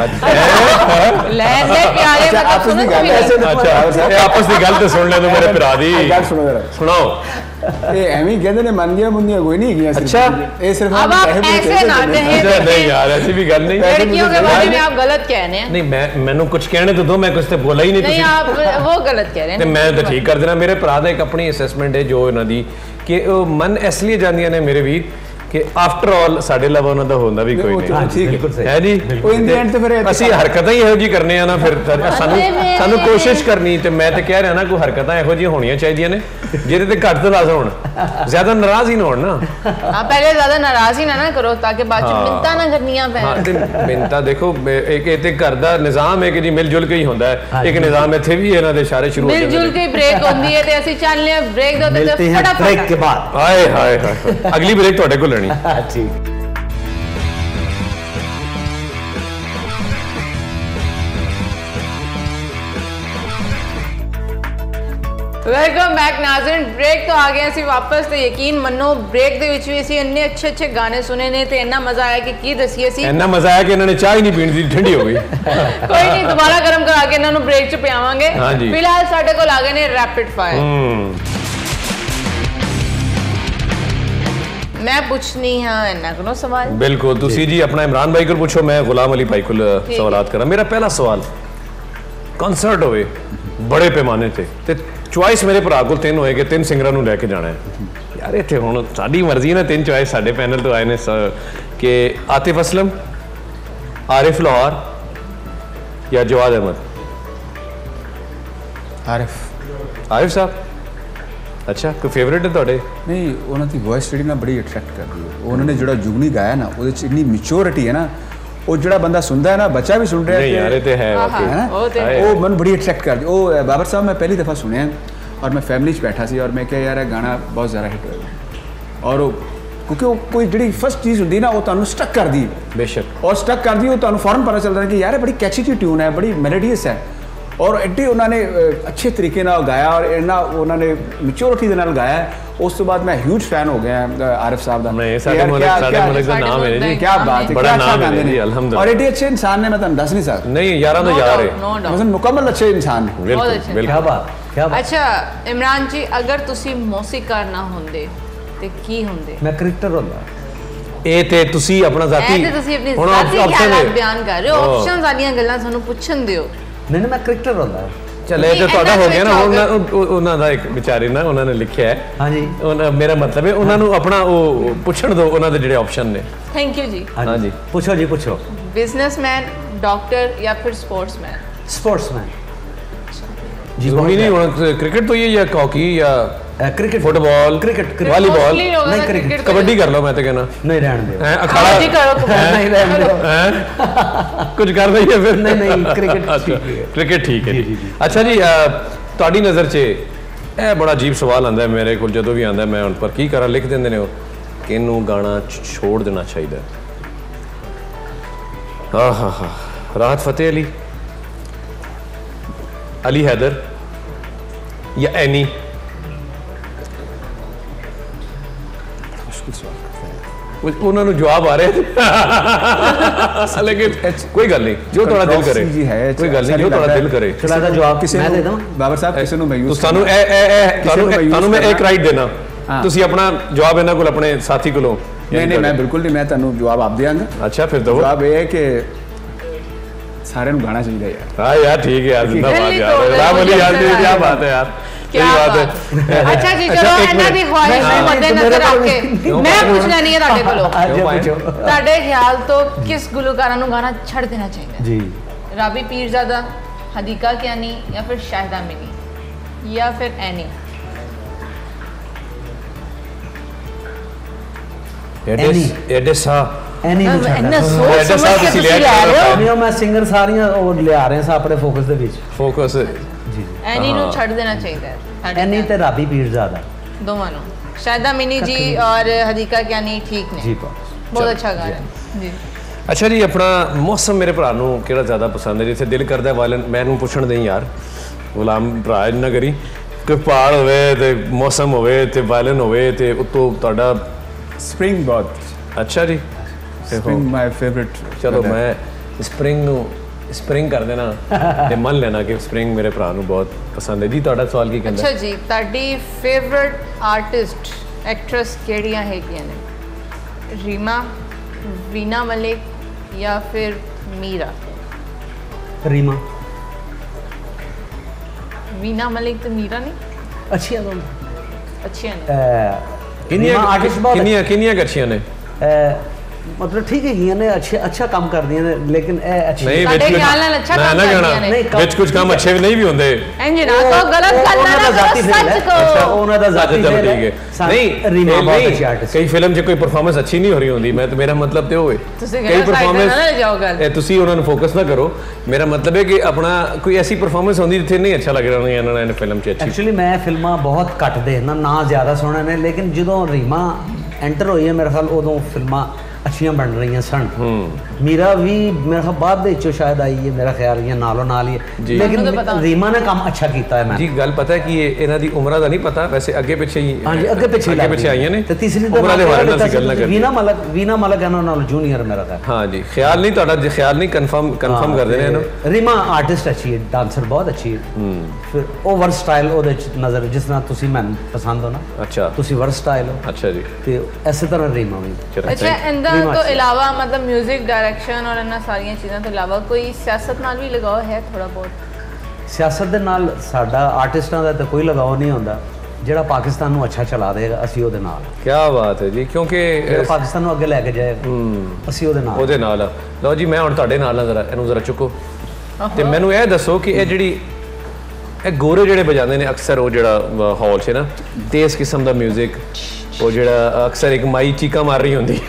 ਲੈ ਲੈ ਪਿਆਰੇ अच्छा ਮਤਲਬ आपस ਸੁਣੋ की गल ਤੁਸੀਂ ऐसे अच्छा ये आपस की गल तो सुन ले तो मेरे भरा दी गल सुनो जरा सुनाओ ये एवं कहते ने मंदियां मुंदियां कोई नहीं है अच्छा ये सिर्फ अब आप ऐसे ना कहें अच्छा नहीं यार ऐसी भी गल नहीं लड़कियों के बारे में आप गलत कह रहे हैं नहीं मैं मैंने कुछ कहने तो दो मैं कुछ तो बोला ही नहीं नहीं आप वो गलत कह रहे ਤੇ हैं ਮੈਂ ਤਾਂ ਠੀਕ ਕਰ ਦੇਣਾ ਮੇਰੇ ਭਰਾ ਦਾ ਇੱਕ ਆਪਣੀ ਅਸੈਸਮੈਂਟ ਹੈ ਜੋ ਇਹਨਾਂ ਦੀ ਕਿ ਉਹ ਮਨ ਇਸ ਲਈ ਜਾਂਦੀਆਂ ਨੇ ਮੇਰੇ ਵੀਰ ਕਿ ਆਫਟਰ ਆਲ ਸਾਡੇ ਲਵ ਉਹਨਾਂ ਦਾ ਹੁੰਦਾ ਵੀ ਕੋਈ ਨਹੀਂ ठीक है बिल्कुल सही ਹੈ ਜੀ ਉਹ ਇਨ ਦੀ ਐਂਡ ਤੇ ਫਿਰ ਅਸੀਂ ਹਰਕਤਾਂ ਹੀ ਇਹੋ ਜੀ ਕਰਨੇ ਆ ਨਾ ਫਿਰ ਸਾਨੂੰ ਸਾਨੂੰ ਕੋਸ਼ਿਸ਼ ਕਰਨੀ ਤੇ ਮੈਂ ਤੇ ਕਹਿ ਰਿਹਾ ਨਾ ਕੋਈ ਹਰਕਤਾਂ ਇਹੋ ਜਿਹੀਆਂ ਹੋਣੀਆਂ ਚਾਹੀਦੀਆਂ ਨੇ ਜਿਹਦੇ ਤੇ ਘੱਟ ਤੋਂ ਦਸ ਹੋਣ ਜ਼ਿਆਦਾ ਨਾਰਾਜ਼ ਹੀ ਨਾ ਹੋਣ ਨਾ आप पहले ज्यादा नाराज ही ना ना करो ताकि बाद में मिन्नता ना करनियां ਹਾਂ पैन ਤੇ ਮਿੰਤਾ ਦੇਖੋ ਇੱਕ ਇਹ ਤੇ ਘਰ ਦਾ ਨਿਜ਼ਾਮ ਹੈ ਕਿ ਜੀ ਮਿਲ ਜੁਲ ਕੇ ਹੀ ਹੁੰਦਾ ਹੈ ਇੱਕ ਨਿਜ਼ਾਮ ਇੱਥੇ ਵੀ ਇਹਨਾਂ ਦੇ ਇਸ਼ਾਰੇ ਸ਼ੁਰੂ ਹੋ ਜਾਂਦੇ मिलजुल के ब्रेक होती है तो असं चलने ब्रेक दो तो मिलते हैं ब्रेक फटाफट के बाद ਹਾਏ ਹਾਏ ਹਾਏ ਅਗਲੀ ਬ੍ਰੇਕ ਤੁਹਾਡੇ ਕੋਲ ਲੈਣੀ ठीक वेलकम बैक नाज़रीन ब्रेक तो आ गए ਅਸੀਂ ਵਾਪਸ ਤੇ ਯਕੀਨ ਮੰਨੋ ਬ੍ਰੇਕ ਦੇ ਵਿੱਚ ਵੀ ਅਸੀਂ ਇੰਨੇ ਅੱਛੇ ਅੱਛੇ ਗਾਣੇ ਸੁਨੇ ਨੇ ਤੇ ਇੰਨਾ ਮਜ਼ਾ ਆਇਆ ਕਿ ਕੀ ਦਸੀਏ ਸੀ ਇੰਨਾ ਮਜ਼ਾ ਆਇਆ ਕਿ ਇਹਨਾਂ ਨੇ ਚਾਹ ਹੀ ਨਹੀਂ ਪੀਣੀ ਦੀ ਠੰਡੀ ਹੋ ਗਈ ਕੋਈ ਨਹੀਂ ਦੁਬਾਰਾ ਗਰਮ ਕਰਾ ਕੇ ਇਹਨਾਂ ਨੂੰ ਬ੍ਰੇਕ 'ਚ ਪਿਆਵਾਂਗੇ ਹਾਂਜੀ। ਫਿਲਹਾਲ ਸਾਡੇ ਕੋਲ ਆ ਗਏ ਨੇ ਰੈਪਿਡ ਫਾਇਰ ਹੂੰ ਮੈਂ ਪੁੱਛਣੀ ਹਾਂ ਇਹਨਾਂ ਕੋਲੋਂ ਸਵਾਲ ਬਿਲਕੁਲ ਤੁਸੀਂ ਜੀ ਆਪਣਾ ਇਮਰਾਨ ਭਾਈ ਕੋਲ ਪੁੱਛੋ ਮੈਂ ਗੁਲਾਮ ਅਲੀ ਭਾਈ ਕੋਲ ਸਵਾਲਾਤ ਕਰਾਂ ਮੇਰਾ ਪਹਿਲਾ ਸਵਾਲ ਕਨਸਰਟ ਹੋਵੇ ਬੜੇ ਪੈਮਾਨੇ ਤੇ ਤੇ ਚੁਆਇਸ ਮੇਰੇ ਭਰਾ ਕੋਲ ਤਿੰਨ ਹੋਏ ਕਿ ਤਿੰਨ ਸਿੰਗਰਾਂ ਨੂੰ ਲੈ ਕੇ ਜਾਣਾ ਹੈ ਯਾਰ ਇੱਥੇ ਹੁਣ ਸਾਡੀ ਮਰਜ਼ੀ ਹੈ ਨਾ ਤਿੰਨ ਚੁਆਇਸ ਸਾਡੇ ਪੈਨਲ ਤੋਂ ਆਏ ਨੇ ਕਿ ਆਤਿਫ ਅਸਲਮ ਆਰਿਫ ਲਾਹੌਰ ਜਾਂ ਜਵਾਦ ਅਹਿਮਦ ਆਰਿਫ ਆਰਿਫ ਸਾਹਿਬ ਅੱਛਾ ਕੋਈ ਫੇਵਰੇਟ ਹੈ ਤੁਹਾਡੇ ਨਹੀਂ ਉਹਨਾਂ ਦੀ ਵੌਇਸ ਜਿਹੜੀ ਨਾ ਬੜੀ ਅਟਰੈਕਟ ਕਰਦੀ ਹੈ ਉਹਨਾਂ ਨੇ ਜਿਹੜਾ ਜੁਗਨੀ ਗਾਇਆ ਨਾ ਉਹਦੇ 'ਚ ਇੰਨੀ ਮੈਚੋਰਿਟੀ ਹੈ ਨਾ ਉਹ ਜਿਹੜਾ ਬੰਦਾ ਸੁਣਦਾ ਹੈ ਨਾ ਬੱਚਾ ਵੀ ਸੁਣ ਰਿਹਾ ਨਹੀਂ ਯਾਰ ਇਹ ਤੇ ਹੈ ਉਹ ਮੈਨੂੰ ਬੜੀ ਅਟਰੈਕਟ ਕਰਦੀ ਉਹ ਬਾਬਰ ਸਾਹਿਬ ਮੈਂ ਪਹਿਲੀ ਦਫਾ ਸੁਣਿਆ ਔਰ ਮੈਂ ਫੈਮਿਲੀ 'ਚ ਬੈਠਾ ਸੀ ਔਰ ਮੈਂ ਕਿਹਾ ਯਾਰ ਇਹ ਗਾਣਾ ਬਹੁਤ ਜ਼ਿਆਦਾ ਹਿੱਟ ਹੋਏਗਾ ਔਰ ਉਹ ਕਿਉਂਕਿ ਉਹ ਕੋਈ ਜਿਹੜੀ ਫਸਟ ਚੀਜ਼ ਹੁੰਦੀ ਨਾ ਉਹ ਤੁਹਾਨੂੰ ਸਟਕ ਕਰਦੀ ਬੇਸ਼ੱਕ ਔਰ ਸਟਕ ਕਰਦੀ ਉਹ ਤੁਹਾਨੂੰ ਫੌਰਨ ਪਤਾ ਚੱਲਦਾ ਕਿ ਯਾਰ ਇਹ ਬੜੀ ਕੈਚੀ ਜਿਹੀ ਟਿਊਨ ਹੈ ਬੜੀ ਮੈਲੋਡੀਅਸ ਹੈ ਔਰ ਐਡੀ ਉਹਨਾਂ ਨੇ ਅੱਛੇ ਤਰੀਕੇ ਨਾਲ ਗਾਇਆ ਔਰ ਇੰਨਾ ਉਹਨਾਂ ਨੇ ਮੈਚੋਰਿਟੀ ਦੇ ਨਾਲ ਗਾਇਆ ਉਸ ਤੋਂ ਬਾਅਦ ਮੈਂ ਹਿਊਜ ਫੈਨ ਹੋ ਗਿਆ ਆਰਿਫ ਸਾਹਿਬ ਦਾ ਨਹੀਂ ਸਾਡੇ ਮੁਲਕ ਸਾਡੇ ਮੁਲਕ ਦਾ ਨਾਮ ਹੈ ਜੀ ਕੀ ਬਾਤ ਹੈ ਬੜਾ ਨਾਮ ਹੈ ਜੀ ਅਲਹਮਦੁਲਿਲਾ ਔਰ ਐਡੇ ਅੱਛੇ ਇਨਸਾਨ ਨੇ ਮੈਂ ਤੁਹਾਨੂੰ ਦੱਸ ਨਹੀਂ ਸਕਦਾ ਨਹੀਂ ਯਾਰਾਂ ਦਾ ਯਾਰ ਹੈ ਮਤਲਬ ਮੁਕੰਮਲ ਅੱਛੇ ਇਨਸਾਨ ਨੇ ਬਿਲਕੁਲ ਬਿਲਕੁਲ ਕੀ ਬਾਤ ਕੀ ਬਾਤ ਅੱਛਾ ਇਮਰਾਨ ਜੀ ਅਗਰ ਤੁਸੀਂ ਮੌਸੀਕਾਰ ਨਾ ਹੁੰਦੇ ਤੇ ਕੀ ਹੁੰਦੇ ਮੈਂ ਕ੍ਰਿਕਟਰ ਹੁੰਦਾ ਇਹ ਤੇ ਤੁਸੀਂ ਆਪਣਾ ਜ਼ਾਤੀ ਇਹ ਤੇ ਤੁਸੀਂ ਆਪਣੀ ਜ਼ਾਤੀ ਖਿਆਲਾਤ ਬਿਆਨ ਕਰ ਰਹੇ ਹੋ ਆਪਸ਼ਨਸ ਵਾਲੀਆਂ ਗੱਲਾਂ ਤੁਹਾਨੂੰ ਪੁੱਛਣ ਦਿਓ ਨਹੀਂ ਨਹੀਂ ਮੈਂ ਕ੍ਰਿਕਟਰ ਹੁੰਦਾ ਚਲੇ ਤੇ ਤੁਹਾਡਾ ਹੋ ਗਿਆ ਨਾ ਉਹਨਾਂ ਦਾ ਇੱਕ ਵਿਚਾਰੇ ਨਾ ਉਹਨਾਂ ਨੇ ਲਿਖਿਆ ਹੈ ਹਾਂਜੀ ਮੇਰਾ ਮਤਲਬ ਹੈ ਉਹਨਾਂ ਨੂੰ ਆਪਣਾ ਉਹ ਪੁੱਛਣ ਦਿਓ ਉਹਨਾਂ ਦੇ ਜਿਹੜੇ ਆਪਸ਼ਨ ਨੇ ਥੈਂਕ ਯੂ ਜੀ ਹਾਂਜੀ ਪੁੱਛੋ ਜੀ ਪੁੱਛੋ ਬਿਜ਼ਨਸਮੈਨ ਡਾਕਟਰ ਜਾਂ ਫਿਰ ਸਪੋਰਟਸਮੈਨ ਸਪੋਰਟਸਮੈਨ जी वही नहीं होना क्रिकेट तो ये या हॉकी या क्रिकेट फुटबॉल क्रिकेट वॉलीबॉल नहीं क्रिकेट कबड्डी कर लो मैं तो कहना नहीं रहने दो अखाड़ा नहीं रहने दो कुछ कर रही है फिर नहीं नहीं क्रिकेट क्रिकेट ठीक है अच्छा जी ਤੁਹਾਡੀ ਨਜ਼ਰ 'ਚ ਇਹ ਬੜਾ ਅਜੀਬ ਸਵਾਲ ਆਉਂਦਾ ਮੇਰੇ ਕੋਲ ਜਦੋਂ ਵੀ ਆਉਂਦਾ ਮੈਂ ਹੁਣ ਪਰ ਕੀ ਕਰਾਂ ਲਿਖ ਦਿੰਦੇ ਨੇ ਉਹ ਕਿ ਇਹਨੂੰ ਗਾਣਾ ਛੋੜ ਦੇਣਾ ਚਾਹੀਦਾ ਆਹ ਹਾ ਹਾ ਰਾਹਤ ਫਤਿਹ ਅਲੀ अली हैदर या एनी उन्होंने जवाब आ रहे थे लेकिन कोई गल नहीं जो थोड़ा दिल करे कोई गल नहीं जो थोड़ा दिल करे जवाब किसी मैं दे दूं बाबर साहब किसी ਨੂੰ ਮੈਂ ਯੂਜ਼ ਤੁਹਾਨੂੰ ਇਹ ਇਹ ਤੁਹਾਨੂੰ ਮੈਂ ਇੱਕ ਰਾਈਟ ਦੇਣਾ ਤੁਸੀਂ ਆਪਣਾ ਜਵਾਬ ਇਹਨਾਂ ਕੋਲ ਆਪਣੇ ਸਾਥੀ ਕੋਲੋਂ ਨਹੀਂ ਨਹੀਂ ਮੈਂ ਬਿਲਕੁਲ ਨਹੀਂ ਮੈਂ ਤੁਹਾਨੂੰ ਜਵਾਬ ਆਪ ਦਿਆਂਗਾ ਅੱਛਾ ਫਿਰ ਦੋ ਜਵਾਬ ਇਹ ਹੈ ਕਿ ਸਾਰਿਆਂ ਨੂੰ ਗਾਣਾ ਚਾਹੀਦਾ ਯਾਰ हाँ यार ठीक है यार जिंदाबाद यार राम अली यार क्या बात है यार क्या बात है अच्छा जी चलो ਇਹਨਾਂ ਦੀ ਖੁਆਇਸ਼ ਨੂੰ ਮੱਦੇਨਜ਼ਰ ਰੱਖ ਕੇ ਮੈਂ ਪੁੱਛਣਾ ਨਹੀਂ ਹੈ ਤੁਹਾਡੇ ਕੋਲੋਂ ਤੁਹਾਡੇ ਖਿਆਲ ਤੋਂ ਕਿਸ ਗੁਲਕਾਰਾਂ ਨੂੰ ਗਾਣਾ ਛੱਡ ਦੇਣਾ ਚਾਹੀਦਾ ਜੀ ਰਾਬੀ ਪੀਰਜ਼ਾਦਾ ਹਦੀਕਾ ਕਿਆਨੀ ਜਾਂ ਫਿਰ ਸ਼ਾਹਿਦਾ ਮਿਨੀ ਜਾਂ ਫਿਰ ਐਨੀ ਐਡੀ ਐਡੀ ਸਾ ਐਨੀ ਨੂੰ ਇੰਨਾ ਸੋਚ ਸਮਝ ਕੇ ਤੁਸੀਂ ਆ ਰਹੇ ਹੋ ਨਹੀਂ ਮੈਂ ਸਿੰਗਰ ਸਾਰੀਆਂ ਉਹ ਲਿਆ ਰਹੇ ਸਾਂ ਆਪਣੇ ਫੋਕਸ ਦੇ ਵਿੱਚ ਫੋਕਸ ਜੀ ਐਨੀ ਨੂੰ ਛੱਡ ਦੇਣਾ ਚਾਹੀਦਾ ਹੈ ਐਨੀ ਤੇ ਰਾਬੀ ਪੀਰਜ਼ਾਦਾ ਦੋਵਾਂ ਨੂੰ ਸ਼ਾਇਦਾ ਮਿਨੀ ਜੀ ਔਰ ਹਦੀਕਾ ਕਿਆਨੀ ਠੀਕ ਨੇ ਜੀ ਬਹੁਤ ਅੱਛਾ ਗਾਣਾ ਜੀ ਅੱਛਾ ਜੀ ਆਪਣਾ ਮੌਸਮ ਮੇਰੇ ਭਰਾ ਨੂੰ ਕਿਹੜਾ ਜ਼ਿਆਦਾ ਪਸੰਦ ਹੈ ਜਿੱਥੇ ਦਿਲ ਕਰਦਾ ਵਾਇਲਨ ਮੈਨੂੰ ਪੁੱਛਣ ਦੇ ਯਾਰ ਗੁਲਾਮ ਭਰਾ ਇੰਨਾ ਕਰੀ ਕੋਈ ਪਹਾੜ ਹੋਵੇ ਤੇ ਮੌਸਮ ਹੋਵੇ ਤੇ ਵਾਇਲਨ ਹੋਵੇ ਤੇ ਉਤੋਂ ਤੁਹਾਡਾ ਸਪ੍ਰਿੰਗ ਬਹੁਤ ਅੱਛਾ ਜੀ ਸਪ੍ਰਿੰਗ ਮਾਈ ਫੇਵਰਿਟ ਚਲੋ ਮੈਂ ਸਪ੍ਰਿੰਗ ਨੂੰ ਸਪ੍ਰਿੰਗ ਕਰ ਦੇਣਾ ਤੇ ਮੰਨ ਲੈਣਾ ਕਿ ਸਪ੍ਰਿੰਗ ਮੇਰੇ ਭਰਾ ਨੂੰ ਬਹੁਤ ਪਸੰਦ ਹੈ ਜੀ ਤੁਹਾਡਾ ਸਵਾਲ ਕੀ ਕਹਿੰਦਾ ਅੱਛਾ ਜੀ ਤੁਹਾਡੀ ਫੇਵਰਿਟ ਆਰਟਿਸਟ ਐਕਟਰੈਸ ਕਿਹੜੀਆਂ ਹੈਗੀਆਂ ਨੇ ਰੀਮਾ ਵੀਨਾ ਮਲਿਕ ਜਾਂ ਫਿਰ ਮੀਰਾ ਰੀਮਾ ਵੀਨਾ ਮਲਿਕ ਤੇ ਮੀਰਾ ਨਹੀਂ ਅੱਛੀਆਂ ਦੋਨੋਂ ਅੱਛੀਆਂ ਨੇ ਕਿੰਨੀਆਂ ਆਰਟਿਸਟ ਕਿੰਨੀਆਂ ਕਿੰਨੀਆਂ ਅੱਛੀਆਂ ਨੇ मतलब ठीक है ने अच्छे अच्छा काम कर दिए ने लेकिन ए अच्छी नहीं ਸਾਡੇ ਖਿਆਲ ਨਾਲ ਅੱਛਾ ਕੰਮ ਕਰਦੀਆਂ ਨੇ ਵਿੱਚ ਕੁਝ ਕੰਮ ਅੱਛੇ ਵੀ ਨਹੀਂ ਵੀ ਹੁੰਦੇ ਇੰਜ ਨਾ ਕੋ ਗਲਤ ਗੱਲ ਨਾ ਕਰੋ ਸੱਚ ਕਹੋ ਅੱਛਾ ਉਹਨਾਂ ਦਾ ਜ਼ਾਤੀ ਚਲੋ ਠੀਕ ਹੈ ਨਹੀਂ ਰੀਮਾ ਬਹੁਤ ਅੱਛੀ ਆਰਟਿਸਟ ਕਈ ਫਿਲਮ 'ਚ ਕੋਈ ਪਰਫਾਰਮੈਂਸ ਅੱਛੀ ਨਹੀਂ ਹੋ ਰਹੀ ਹੁੰਦੀ ਮੈਂ ਤੇ ਮੇਰਾ ਮਤਲਬ ਤੇ ਹੋਵੇ ਕਈ ਪਰਫਾਰਮੈਂਸ ਨਾ ਜਾਓ ਗੱਲ ਤੁਸੀਂ ਉਹਨਾਂ ਨੂੰ ਫੋਕਸ ਨਾ ਕਰੋ ਮੇਰਾ ਮਤਲਬ ਹੈ ਕਿ ਆਪਣਾ ਕੋਈ ਐਸੀ ਪਰਫਾਰਮੈਂਸ ਹੁੰਦੀ ਜਿੱਥੇ ਨਹੀਂ ਅੱਛਾ ਲੱਗ ਰਿਹਾ ਹੁੰਦਾ ਇਹਨਾਂ ਨੇ ਫਿਲਮ 'ਚ ਅੱਛੀ ਐਕਚੁਅਲੀ ਮੈਂ ਫਿਲਮਾਂ ਬਹੁਤ ਘੱਟ ਦੇਖਦਾ ਨਾ ਜ਼ਿਆਦਾ ਸੋਹਣਾ ਨੇ ਲੇਕਿਨ ਜਦੋਂ ਰੀਮਾ ਐਂਟਰ ਹੋਈ ਹੈ ਮੇਰੇ ਖਿਆਲ ਉਦੋਂ ਫਿਲਮਾਂ ਅੱਛੀਆਂ ਬਣ ਰਹੀਆਂ ਸਨ ਮੀਰਾ ਵੀ ਮੇਰੇ ਖਿਆਲ ਬਾਅਦ ਦੇ ਵਿੱਚੋਂ ਸ਼ਾਇਦ ਆਈ ਹੈ ਮੇਰਾ ਖਿਆਲ ਇਹ ਨਾਲੋਂ ਨਾਲ ਹੀ ਲੇਕਿਨ ਰੀਮਾ ਨੇ ਕੰਮ ਅੱਛਾ ਕੀਤਾ ਹੈ ਮੈਂ ਜੀ ਗੱਲ ਪਤਾ ਹੈ ਕਿ ਇਹ ਇਹਨਾਂ ਦੀ ਉਮਰਾਂ ਦਾ ਨਹੀਂ ਪਤਾ ਵੈਸੇ ਅੱਗੇ ਪਿੱਛੇ ਹੀ ਹਾਂਜੀ ਅੱਗੇ ਪਿੱਛੇ ਅੱਗੇ ਪਿੱਛੇ ਆਈਆਂ ਨੇ ਤੇ ਤੀਸਰੀ ਉਮਰਾਂ ਦੇ ਬਾਰੇ ਨਾਲ ਗੱਲ ਨਾ ਕਰੀਏ ਵੀਨਾ ਮਲਕ ਵੀਨਾ ਮਲਕ ਇਹਨਾਂ ਨਾਲ ਜੂਨੀਅਰ ਮੇਰਾ ਖਿਆਲ ਹਾਂ ਜੀ ਖਿਆਲ ਨਹੀਂ ਤੁਹਾਡਾ ਖਿਆਲ ਨਹੀਂ ਕਨਫਰਮ ਕਨਫਰਮ ਕਰ ਦੇਣੇ ਇਹਨੂੰ ਰੀਮਾ ਆਰਟਿਸਟ ਅੱਛੀ ਹੈ ਡਾਂਸਰ ਬਹੁਤ ਅੱਛੀ ਹੈ ਫਿਰ ਉਹ ਵਰਸਟਾਈਲ ਉਹਦੇ ਚ ਨਜ਼ਰ ਜਿਸ ਤਰ੍ਹਾਂ ਤੁਸੀਂ ਮੈਨੂੰ ਪਸੰਦ ਹੋ ਨਾ ਅੱਛਾ ਤੁਸੀਂ ਵਰਸਟਾਈਲ ਹੋ ਅੱਛਾ ਜੀ ਤੇ ਇਸੇ ਤਰ੍ਹਾਂ ਰੀਮਾ ਵੀ ਅੱਛਾ ਇਹਦਾ ਤੋਂ ਇਲਾਵਾ मतलब म्यूजिक डायरेक्शन और इन्ना सारियां चीज़ों तो इलावा कोई सियासत नाल भी लगाव है थोड़ा बहुत सियासत दे नाल साडा आर्टिस्टां दा ते कोई लगाव नहीं होंदा ਜਿਹੜਾ ਪਾਕਿਸਤਾਨ ਨੂੰ ਅੱਛਾ ਚਲਾ ਦੇਗਾ ਅਸੀਂ ਉਹਦੇ ਨਾਲ ਕੀ ਬਾਤ ਹੈ ਜੀ ਕਿਉਂਕਿ ਜਿਹੜਾ ਪਾਕਿਸਤਾਨ ਨੂੰ ਅੱਗੇ ਲੈ ਕੇ ਜਾਏਗਾ ਅਸੀਂ ਉਹਦੇ ਨਾਲ ਉਹਦੇ ਨਾਲ ਲਓ ਜੀ ਮੈਂ ਹੁਣ ਤੁਹਾਡੇ ਨਾਲ ਜ਼ਰਾ ਇਹਨੂੰ ਜ਼ਰਾ ਚੁੱਕੋ ਤੇ ਮੈਨੂੰ ਇਹ ਦੱਸੋ ਕਿ ਇਹ ਜਿਹੜੀ ਇਹ ਗੋਰੇ ਜਿਹੜੇ ਵਜਾਉਂਦੇ ਨੇ ਅਕਸਰ ਉਹ ਜਿਹੜਾ ਹਾਲ 'ਚ ਨਾ ਤੇਜ਼ ਕਿਸਮ ਦਾ ਮਿਊਜ਼ਿਕ ਉਹ ਜਿਹੜਾ ਅਕਸਰ ਇੱਕ ਮਾਈ ਚੀਕਾਂ ਮਾਰ ਰਹੀ ਹੁੰਦੀ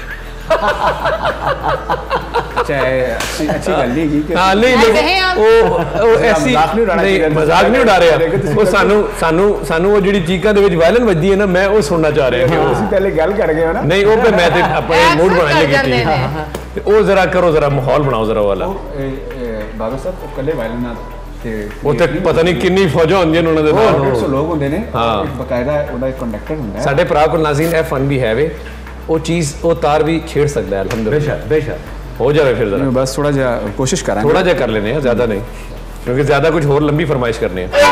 चाहे अच्छी अच्छी गल नहीं की कि हाँ नहीं लेकिन वो वो ऐसी नहीं मजाक नहीं उड़ा रहा वो सानू सानू सानू वो जिहड़ी चीकां दे विच वायलन वजदी है ना मैं वो सुनना चाह रहा कि उसी पहले गल कर गए हो ना नहीं वो पे मैं ते अपने मूड बनाने की थी वो जरा करो जरा माहौल बनाओ जरा वाला बाबा साहब कल्ले वायलन ना ਉਹ ਤੇ ਪਤਾ ਨਹੀਂ ਕਿੰਨੀ ਫੌਜਾਂ ਹੁੰਦੀਆਂ ਨੇ ਉਹਨਾਂ ਦੇ ਨਾਲ ਡੇਢ ਸੌ ਲੋਕ ਹੁੰਦੇ ਨੇ ਇੱਕ ਬਕਾਇਦਾ ਉਹਦਾ ਇੱਕ ਕੰਡਕਟਰ ਹੁੰਦਾ ਹੈ ਸਾਡੇ ਭਰਾ ਕੋਲ ਨਾਜ਼ਰੀਨ ਇਹ ਫਨ ਵੀ ਹੈ ਵੇ ਉਹ ਚੀਜ਼ ਉਹ ਤਾਰ ਵੀ ਛੇੜ ਸਕਦਾ ਹੈ ਅਲਹਮਦੁਲਿਲਾ बेशक बेशक हो जाए फिर जरा बस थोड़ा जा कोशिश करेंगे थोड़ा जा कर लेने हैं ज़्यादा नहीं क्योंकि ज़्यादा कुछ और लंबी फरमाइश करनी है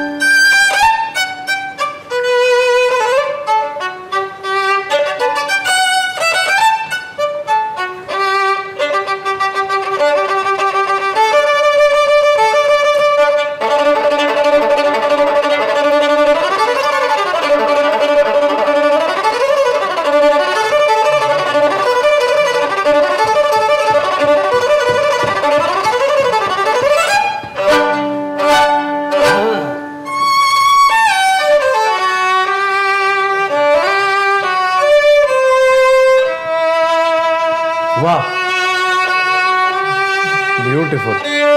ब्यूटीफुल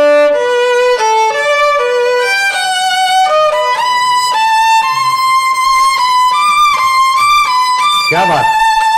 क्या बात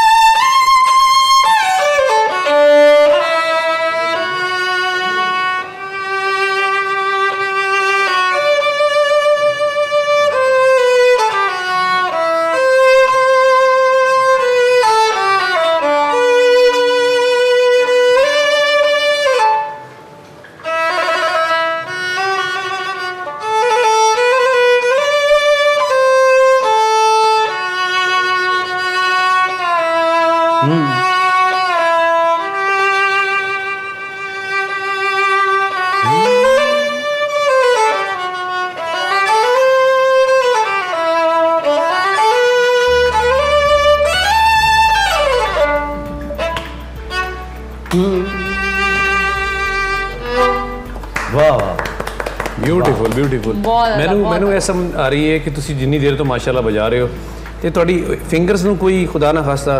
ਬਿਊਟੀਫੁਲ ਬਿਊਟੀਫੁਲ ਮੈਨੂੰ ਮੈਨੂੰ ਇਹ ਸਮਝ ਆ ਰਹੀ ਹੈ ਕਿ ਤੁਸੀਂ ਜਿੰਨੀ ਦੇਰ ਤੋਂ ਮਾਸ਼ਾਅੱਲਾ ਵਜਾ ਰਹੇ ਹੋ ਤੇ ਤੁਹਾਡੀ ਫਿੰਗਰਸ ਨੂੰ ਕੋਈ ਖੁਦਾ ਨਾ ਖਾਸਤਾ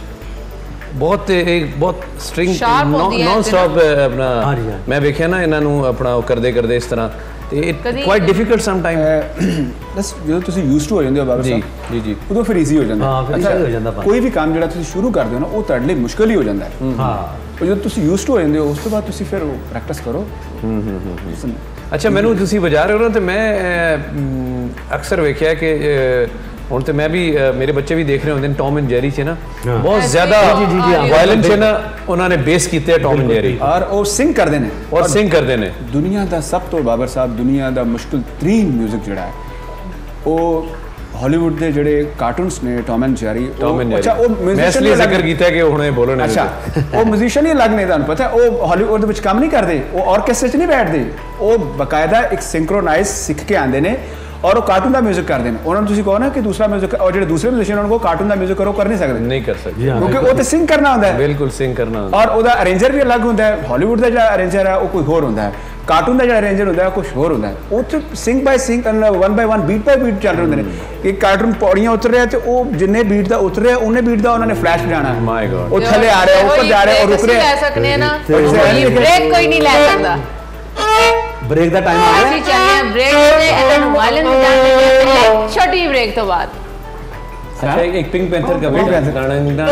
ਬਹੁਤ ਇੱਕ ਬਹੁਤ ਸਟ੍ਰਿੰਗ ਨੌਨ ਸਟਾਪ ਆਪਣਾ ਮੈਂ ਵੇਖਿਆ ਨਾ ਇਹਨਾਂ ਨੂੰ ਆਪਣਾ ਉਹ ਕਰਦੇ ਕਰਦੇ ਇਸ ਤਰ੍ਹਾਂ ਤੇ it quite difficult some time ਬਸ ਜਦੋਂ ਤੁਸੀਂ ਯੂਜ਼ਡ ਟੂ ਹੋ ਜਾਂਦੇ ਹੋ ਬਾਬਾ ਸਾਹਿਬ ਜੀ ਜੀ ਉਦੋਂ ਫਿਰ ਈਜ਼ੀ ਹੋ ਜਾਂਦਾ ਹਾਂ ਫਿਰ ਈਜ਼ੀ ਹੋ ਜਾਂਦਾ ਕੋਈ ਵੀ ਕੰਮ ਜਿਹੜਾ ਤੁਸੀਂ ਸ਼ੁਰੂ ਕਰਦੇ ਹੋ ਨਾ ਉਹ ਤੁਹਾਡੇ ਲਈ ਮੁਸ਼ਕਲ ਹੀ ਹੋ ਜਾਂਦਾ ਹੈ ਹਾਂ ਉਹ ਜਦੋਂ ਤੁਸੀਂ ਯੂਜ਼ਡ ਟੂ ਹੋ ਜਾਂਦੇ ਹੋ ਉਸ ਤੋਂ ਬਾਅਦ ਤੁਸੀਂ ਫਿਰ ਪ੍ਰੈਕਟਿਸ ਕਰੋ ਹੂੰ ਹੂੰ ਹੂੰ ਅੱਛਾ ਮੈਨੂੰ ਤੁਸੀਂ ਵਜਾ ਰਹੇ ਹੋ ਨਾ ਤੇ ਮੈਂ ਅਕਸਰ ਵੇਖਿਆ ਕਿ ਹੁਣ ਤੇ ਮੈਂ ਵੀ ਮੇਰੇ ਬੱਚੇ ਵੀ ਦੇਖ ਰਹੇ ਹੁੰਦੇ ਨੇ ਟੌਮ ਐਂਡ ਜੈਰੀ 'ਚ ਨਾ ਬਹੁਤ ਜ਼ਿਆਦਾ ਵਾਇਲੈਂਸ 'ਚ ਨਾ ਉਹਨਾਂ ਨੇ ਬੇਸ ਕੀਤੇ ਟੌਮ ਐਂਡ ਜੈਰੀ ਔਰ ਉਹ ਸਿੰਗ ਕਰਦੇ ਨੇ ਔਰ ਸਿੰਗ ਕਰਦੇ ਨੇ ਦੁਨੀਆ ਦਾ ਸਭ ਤੋਂ ਬਾਬਰ ਸਾਹਿਬ ਦੁਨੀਆ ਦਾ ਮੁਸ਼ਕਿਲ ਤਰੀਨ ਮਿਊਜ਼ਿਕ ਜਿਹੜਾ ਹੈ ਉਹ ਹਾਲੀਵੁੱਡ ਦੇ ਜਿਹੜੇ ਕਾਰਟੂਨਸ ਨੇ ਟੌਮ ਐਂਡ ਜੈਰੀ ਅੱਛਾ ਉਹ ਮਿਊਜ਼ੀਸ਼ੀਅਨ ਨੇ ਜ਼ਿਕਰ ਕੀਤਾ ਕਿ ਹੁਣੇ ਬੋਲੋ ਨੇ ਅੱਛਾ ਉਹ ਮਿਊਜ਼ੀਸ਼ੀਅਨ ਹੀ ਅਲੱਗ ਨੇ ਤੁਹਾਨੂੰ ਪਤਾ ਉਹ ਹਾਲੀਵੁੱਡ ਦੇ ਵਿੱਚ ਕੰਮ ਨਹੀਂ ਕਰਦੇ ਉਹ ਆਰਕੈਸਟਰਾ 'ਚ ਨਹੀਂ ਬੈਠਦੇ ਉਹ ਬਕਾਇਦਾ ਇੱਕ ਸਿੰਕਰੋਨਾਈਜ਼ ਸਿੱਖ ਕੇ ਆਉਂਦੇ ਨੇ और वो कार्टून का म्यूजिक करते हैं उन्होंने तुसी कहो ना कि दूसरा म्यूजिक और जो दूसरे म्यूजिशियन उनको कार्टून का म्यूजिक करो कर नहीं सकते नहीं कर सकते क्योंकि वो तो सिंग करना होता है बिल्कुल सिंग करना और ਉਹਦਾ ਅਰੇਂਜਰ ਵੀ ਅਲੱਗ ਹੁੰਦਾ ਹੈ ਹਾਲੀਵੁੱਡ ਦਾ ਜਿਹੜਾ ਅਰੇਂਜਰ ਹੈ ਉਹ ਕੋਈ ਹੋਰ ਹੁੰਦਾ ਹੈ ਕਾਰਟੂਨ ਦਾ ਜਿਹੜਾ ਅਰੇਂਜਰ ਹੁੰਦਾ ਹੈ ਕੁਝ ਹੋਰ ਹੁੰਦਾ ਹੈ ਉਹ ਤੇ sing by sing one by one beat by beat ਚੱਲ ਰਹੇ ਹੁੰਦੇ ਨੇ ਇੱਕ ਕਾਰਟੂਨ ਪੌੜੀਆਂ ਉਤਰ ਰਿਹਾ ਤੇ ਉਹ ਜਿੰਨੇ ਬੀਟ ਦਾ ਉਤਰ ਰਿਹਾ ਉਹਨੇ ਬੀਟ ਦਾ ਉਹਨਾਂ ਨੇ ਫਲੈਸ਼ ਵਜਾਣਾ ਮਾਈ ਗॉड ਉਹ ਥੱਲੇ ਆ ਰਿਹਾ ਉੱਪਰ ਜਾ ਰਿਹਾ ਉਹ ਰੁਕ ਰਿਹਾ ਲੈ ਸਕਨੇ ਨਾ ਬ੍ਰੇਕ ਕੋਈ ਨਹੀਂ ਲੈ ਸਕਦਾ ब्रेक दा टाइम आ गया ਅਸੀਂ ਚੱਲੇ ਆ ਬ੍ਰੇਕ ਤੇ ਇਹਨਾਂ ਨੂੰ ਵਾਇਲਨ ਵਜਾਣੇ ਛੋਟੀ ਬ੍ਰੇਕ ਤੋਂ ਬਾਅਦ अच्छा एक पिंक पैंथर का भी गाना निकला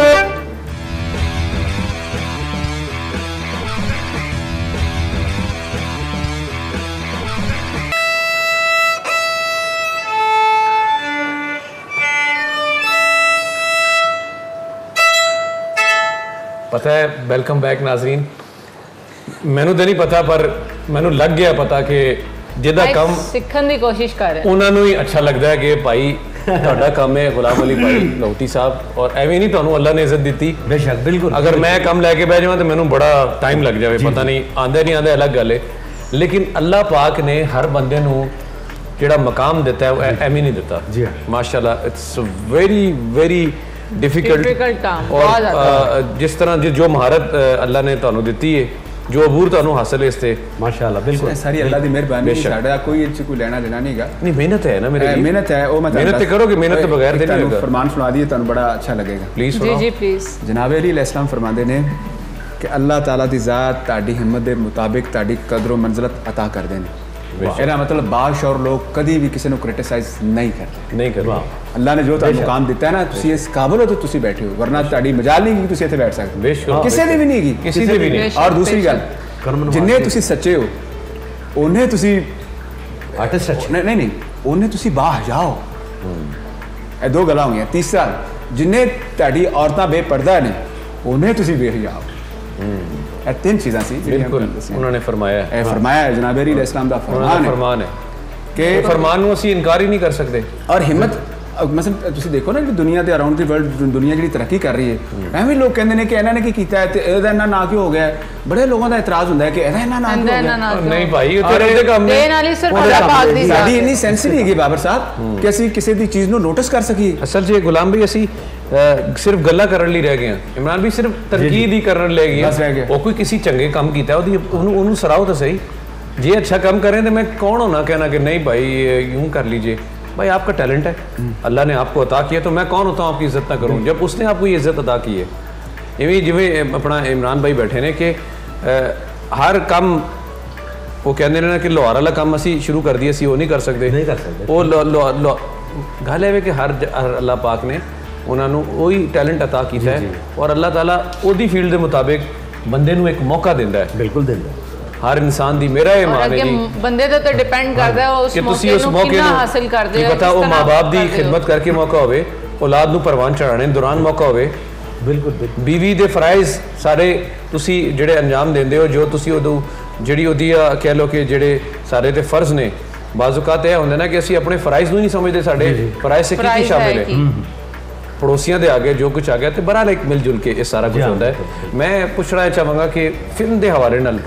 पता है वेलकम बैक नाजरीन ਮੈਨੂੰ ਤਾਂ ਨਹੀਂ ਪਤਾ ਪਰ ਮੈਨੂੰ ਲੱਗ ਗਿਆ ਪਤਾ ਕਿ ਜਿਹਦਾ ਕੰਮ ਸਿੱਖਣ ਦੀ ਕੋਸ਼ਿਸ਼ ਕਰ ਰਹੇ ਉਹਨਾਂ ਨੂੰ ਹੀ ਅੱਛਾ ਲੱਗਦਾ ਹੈ ਕਿ ਭਾਈ ਤੁਹਾਡਾ ਕੰਮ ਹੈ ਗੁਲਾਮ ਅਲੀ ਭਾਈ ਲਾਹੌਤੀ ਸਾਹਿਬ ਔਰ ਐਵੇਂ ਨਹੀਂ ਤੁਹਾਨੂੰ ਅੱਲਾ ਨੇ ਇੱਜ਼ਤ ਦਿੱਤੀ ਬੇਸ਼ੱਕ ਬਿਲਕੁਲ ਅਗਰ ਮੈਂ ਕੰਮ ਲੈ ਕੇ ਬਹਿ ਜਾਵਾਂ ਤਾਂ ਮੈਨੂੰ ਬੜਾ ਟਾਈਮ ਲੱਗ ਜਾਵੇ ਪਤਾ ਨਹੀਂ ਆਂਦਾ ਨਹੀਂ ਆਂਦਾ ਅਲੱਗ ਗੱਲ ਹੈ ਲੇਕਿਨ ਅੱਲਾ ਪਾਕ ਨੇ ਹਰ ਬੰਦੇ ਨੂੰ ਜਿਹੜਾ ਮਕਾਮ ਦਿੱਤਾ ਹੈ ਉਹ ਐਵੇਂ ਨਹੀਂ ਦਿੱਤਾ ਜੀ ਮਾਸ਼ਾਅੱਲਾ it's very very difficult difficult काम और जिस तरह जो महारत अल्लाह ने ਤੁਹਾਨੂੰ ਦਿੱਤੀ ਹੈ जो अबूर तुहानू हासिल है इस ते माशाअल्लाह बिल्कुल सारी अल्लाह दी मेहरबानी साडा कोई इच कोई लेना देना नहींगा नहीं मेहनत है ना मेरे मेहनत है ओ मैं मेहनत करोगे मेहनत के बगैर नहीं होगा फरमान सुना दिए तुहानू बड़ा अच्छा लगेगा प्लीज जी जी प्लीज जनाब अली अलैहिस्सलाम फरमांदे ने कि अल्लाह ताला दी ज़ात ताड़ी हिम्मत दे मुताबिक ताड़ी कदर व मंजिलत अता कर देने ਇਹਦਾ ਮਤਲਬ ਬਾਦਸ਼ਾਹ ਲੋਕ ਕਦੀ ਵੀ ਕਿਸੇ ਨੂੰ ਕ੍ਰਿਟਿਸਾਈਜ਼ ਨਹੀਂ ਕਰਦੇ ਨਹੀਂ ਕਰਦੇ ਅੱਲਾ ਨੇ ਜੋ ਤੁਹਾਨੂੰ ਮੁਕਾਮ ਦਿੱਤਾ ਹੈ ਨਾ ਤੁਸੀਂ ਇਸ ਕਾਬਲ ਹੋ ਤਾਂ ਤੁਸੀਂ ਬੈਠੇ ਹੋ ਵਰਨਾ ਤੁਹਾਡੀ ਮਜਾਲ ਨਹੀਂ ਕਿ ਤੁਸੀਂ ਇੱਥੇ ਬੈਠ ਸਕਦੇ ਕਿਸੇ ਦੀ ਵੀ ਨਹੀਂ ਹੈਗੀ ਕਿਸੇ ਦੀ ਵੀ ਨਹੀਂ ਔਰ ਦੂਸਰੀ ਗੱਲ ਜਿੰਨੇ ਤੁਸੀਂ ਸੱਚੇ ਹੋ ਉਹਨੇ ਤੁਸੀਂ ਆਰਟਿਸਟ ਨਹੀਂ ਨਹੀਂ ਉਹਨੇ ਤੁਸੀਂ ਬਾਹਰ ਜਾਓ ਇਹ ਦੋ ਗੱਲਾਂ ਹੋ ਗਈਆਂ ਤੀਸਰਾ ਜਿੰਨੇ ਤੁਹਾਡੀ ਔਰਤਾਂ ਬੇਪਰਦਾ ਨੇ ਉਹਨੇ ਤੁਸੀਂ ਬੇਹਿਜਾਬ ਇਹ ਤਿੰਨ ਚੀਜ਼ਾਂ ਸੀ ਬਿਲਕੁਲ ਉਹਨਾਂ ਨੇ ਫਰਮਾਇਆ ਇਹ ਫਰਮਾਇਆ ਹੈ ਜਨਾਬ ਅਲੀ ਇਸਲਾਮ ਦਾ ਫਰਮਾਨ ਹੈ ਫਰਮਾਨ ਹੈ ਕਿ ਫਰਮਾਨ ਨੂੰ ਅਸੀਂ ਇਨਕਾਰ ਹੀ ਨਹੀਂ ਕਰ ਸਕਦੇ ਔਰ ਹਿੰਮਤ ਮਸਲ ਤੁਸੀਂ ਦੇਖੋ ਨਾ ਜਿਹੜੀ ਦੁਨੀਆ ਦੇ ਅਰਾਊਂਡ ਦੀ ਵਰਲਡ ਦੁਨੀਆ ਜਿਹੜੀ ਤਰੱਕੀ ਕਰ ਰਹੀ ਹੈ ਐਵੇਂ ਲੋਕ ਕਹਿੰਦੇ ਨੇ ਕਿ ਇਹਨਾਂ ਨੇ ਕੀ ਕੀਤਾ ਹੈ ਤੇ ਇਹਦਾ ਇੰਨਾ ਨਾ ਕਿਉਂ ਹੋ ਗਿਆ ਬੜੇ ਲੋਕਾਂ ਦਾ ਇਤਰਾਜ਼ ਹੁੰਦਾ ਹੈ ਕਿ ਇਹਦਾ ਇੰਨਾ ਨਾ ਕਿਉਂ ਹੋ ਗਿਆ ਨਹੀਂ ਭਾਈ ਉਹ ਤੇਰੇ ਦੇ ਕੰਮ ਦੇ ਨਾਲ ਹੀ ਸਿਰਫ ਅੱਲਾਹ ਪਾਕ ਦੀ ਸਾਡੀ ਇੰਨੀ ਸੈਂਸ ਨਹੀਂ ਹੈਗੀ ਬਾਬਰ ਸਾਹਿਬ ਕਿ ਅਸੀਂ ਕਿਸੇ ਦੀ ਚੀਜ਼ ਨੂੰ ਨੋਟਿਸ ਕਰ ਸਕੀਏ ਅਸਲ 'ਚ ਗੁਲਾਮ ਵੀ ਅਸੀਂ ਸਿਰਫ ਗੱਲਾਂ ਕਰਨ ਲਈ ਰਹਿ ਗਏ ਹਾਂ ਇਮਰਾਨ ਵੀ ਸਿਰਫ ਤਰਕੀਦ ਹੀ ਕਰਨ ਲੈ ਗਏ ਉਹ ਕੋਈ ਕਿਸੇ ਚੰਗੇ ਕੰਮ ਕੀਤਾ ਉਹਦੀ ਉਹਨੂੰ ਉਹਨੂੰ ਸਰਾਹੋ ਤਾਂ ਸਹੀ ਜੇ अच्छा काम करें तो मैं कौन होना कहना कि नहीं भाई यूं कर लीजिए भाई आपका टैलेंट है अल्लाह ने आपको अता किया तो मैं कौन होता हूँ आपकी इज्जत ना करूँ जब उसने आपको ये इज्जत अता की है इवें जिवें अपना इमरान भाई बैठे ने कि हर काम वो कहते हैं ना कि लोहार वाला काम असी शुरू कर दिए असी वो नहीं कर सकते नहीं कर सकते वो गल है कि हर अल्लाह पाक ने उन्होंने वही टैलेंट अता किया है और अल्लाह ताला ओदी फील्ड के मुताबिक बंदे नूं एक मौका दिंदा है बिल्कुल दिंदा है हर इंसान दी मेरा ये मान है जी बंदे ते तो डिपेंड करदा है उस मौके उस मौके कितना हासिल करदे हो पता वो माँ बाप दी खिदमत करके मौका होवे औलाद नूं परवान चढ़ाने दौरान मौका होवे बिल्कुल बिल्कुल बीवी दे फराइज सारे तुसी जेड़े अंजाम देंदे हो जो तुसी उदों जेड़ी ओदी कह लो कि जेड़े सारे ते फर्ज ने बाज़-औक़ात यह होंदा ना कि असी अपने फराइज नूं नहीं समझदे साडे फराइज से की शामिल है पड़ोसियों के आगे जो कुछ आ गया तो बहरहाल एक मिलजुल के ये सारा कुछ होता है मैं पूछना चाहांगा कि फिल्म के हवाले नाल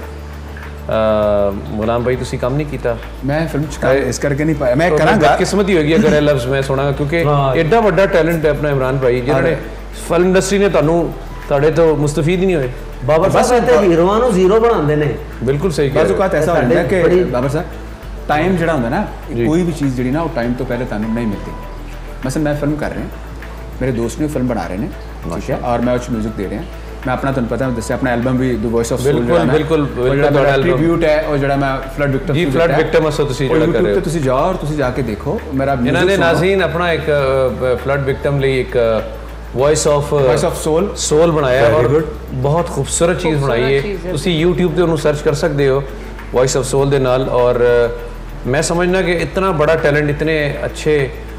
गुलाम भाई तुसी काम नहीं किया मैं फिल्म इस करके नहीं पाया मैं करांगा किस्मत ही होगी अगर ये लफ्ज़ मैं सुनांगा क्योंकि एडा बड़ा टैलेंट है अपना इमरान भाई जिन्होंने फिल्म इंडस्ट्री ने तुहानू तुहाडे तो मुस्तफीद ही नहीं होए बाबर साहब ते हीरोआं नूं ज़ीरो बनांदे ने बिल्कुल सही बाज़ औक़ात ऐसा होता है कि बाबर साहब टाइम जिहड़ा होंदा ना कोई भी चीज़ जिहड़ी ना वो टाइम तो पहले तुहानू नहीं मिलती मसलन मैं फिल्म कर रहे हैं मेरे दोस्त ने फिल्म बना रहे हैं ठीक है और मैं उस म्यूजिक दे रहे हैं मैं अपना तुहानू पता है जैसे अपना एल्बम भी द वॉइस ऑफ सोल बिल्कुल बिल्कुल बिल्कुल ट्रिब्यूट है और जड़ा मैं फ्लड विक्टिम जी फ्लड विक्टिम असो तुसी जड़ा कर रहे हो तुसी जाओ और तुसी जाके देखो मेरा इन्हां ने नाज़रीन अपना एक फ्लड विक्टिम ਲਈ एक voice of voice of soul soul बनाया और बहुत खूबसूरत चीज़ बनाई है तुसी यूट्यूब ਤੇ ਉਹਨੂੰ सर्च कर सकते हो वॉइस ऑफ सोल ਦੇ ਨਾਲ और मैं समझना कि इतना बड़ा टैलेंट इतने अच्छे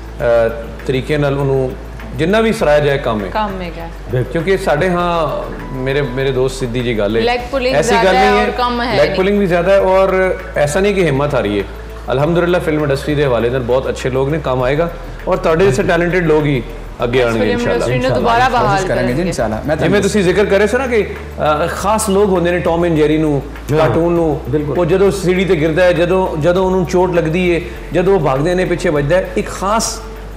तरीके नाल ਉਹਨੂੰ जिन्ना भी सराया जाए काम है काम में क्या क्योंकि साढ़े हाँ मेरे मेरे दोस्त सीधी जी गल है ऐसी गल नहीं है लेग पुलिंग भी ज़्यादा है और ऐसा नहीं कि हिम्मत आ रही है अल्हम्दुलिल्लाह फिल्म इंडस्ट्री के हवाले से बहुत अच्छे लोग ने काम आएगा और तुहाडे जैसे टैलेंटेड लोग ही अगे आएंगे इंशाल्लाह दोबारा बहाल करेंगे जी इंशाल्लाह मैं जिवें तुसीं जिक्र करे सो ना कि खास लोग होंदे ने टॉम एंड जेरी नूं कार्टून नूं वो जदों सीढ़ी ते गिरदा है जदों जदों उन्होंने चोट लगदी है जदों वो भागदे ने पिछे बजदा है एक खास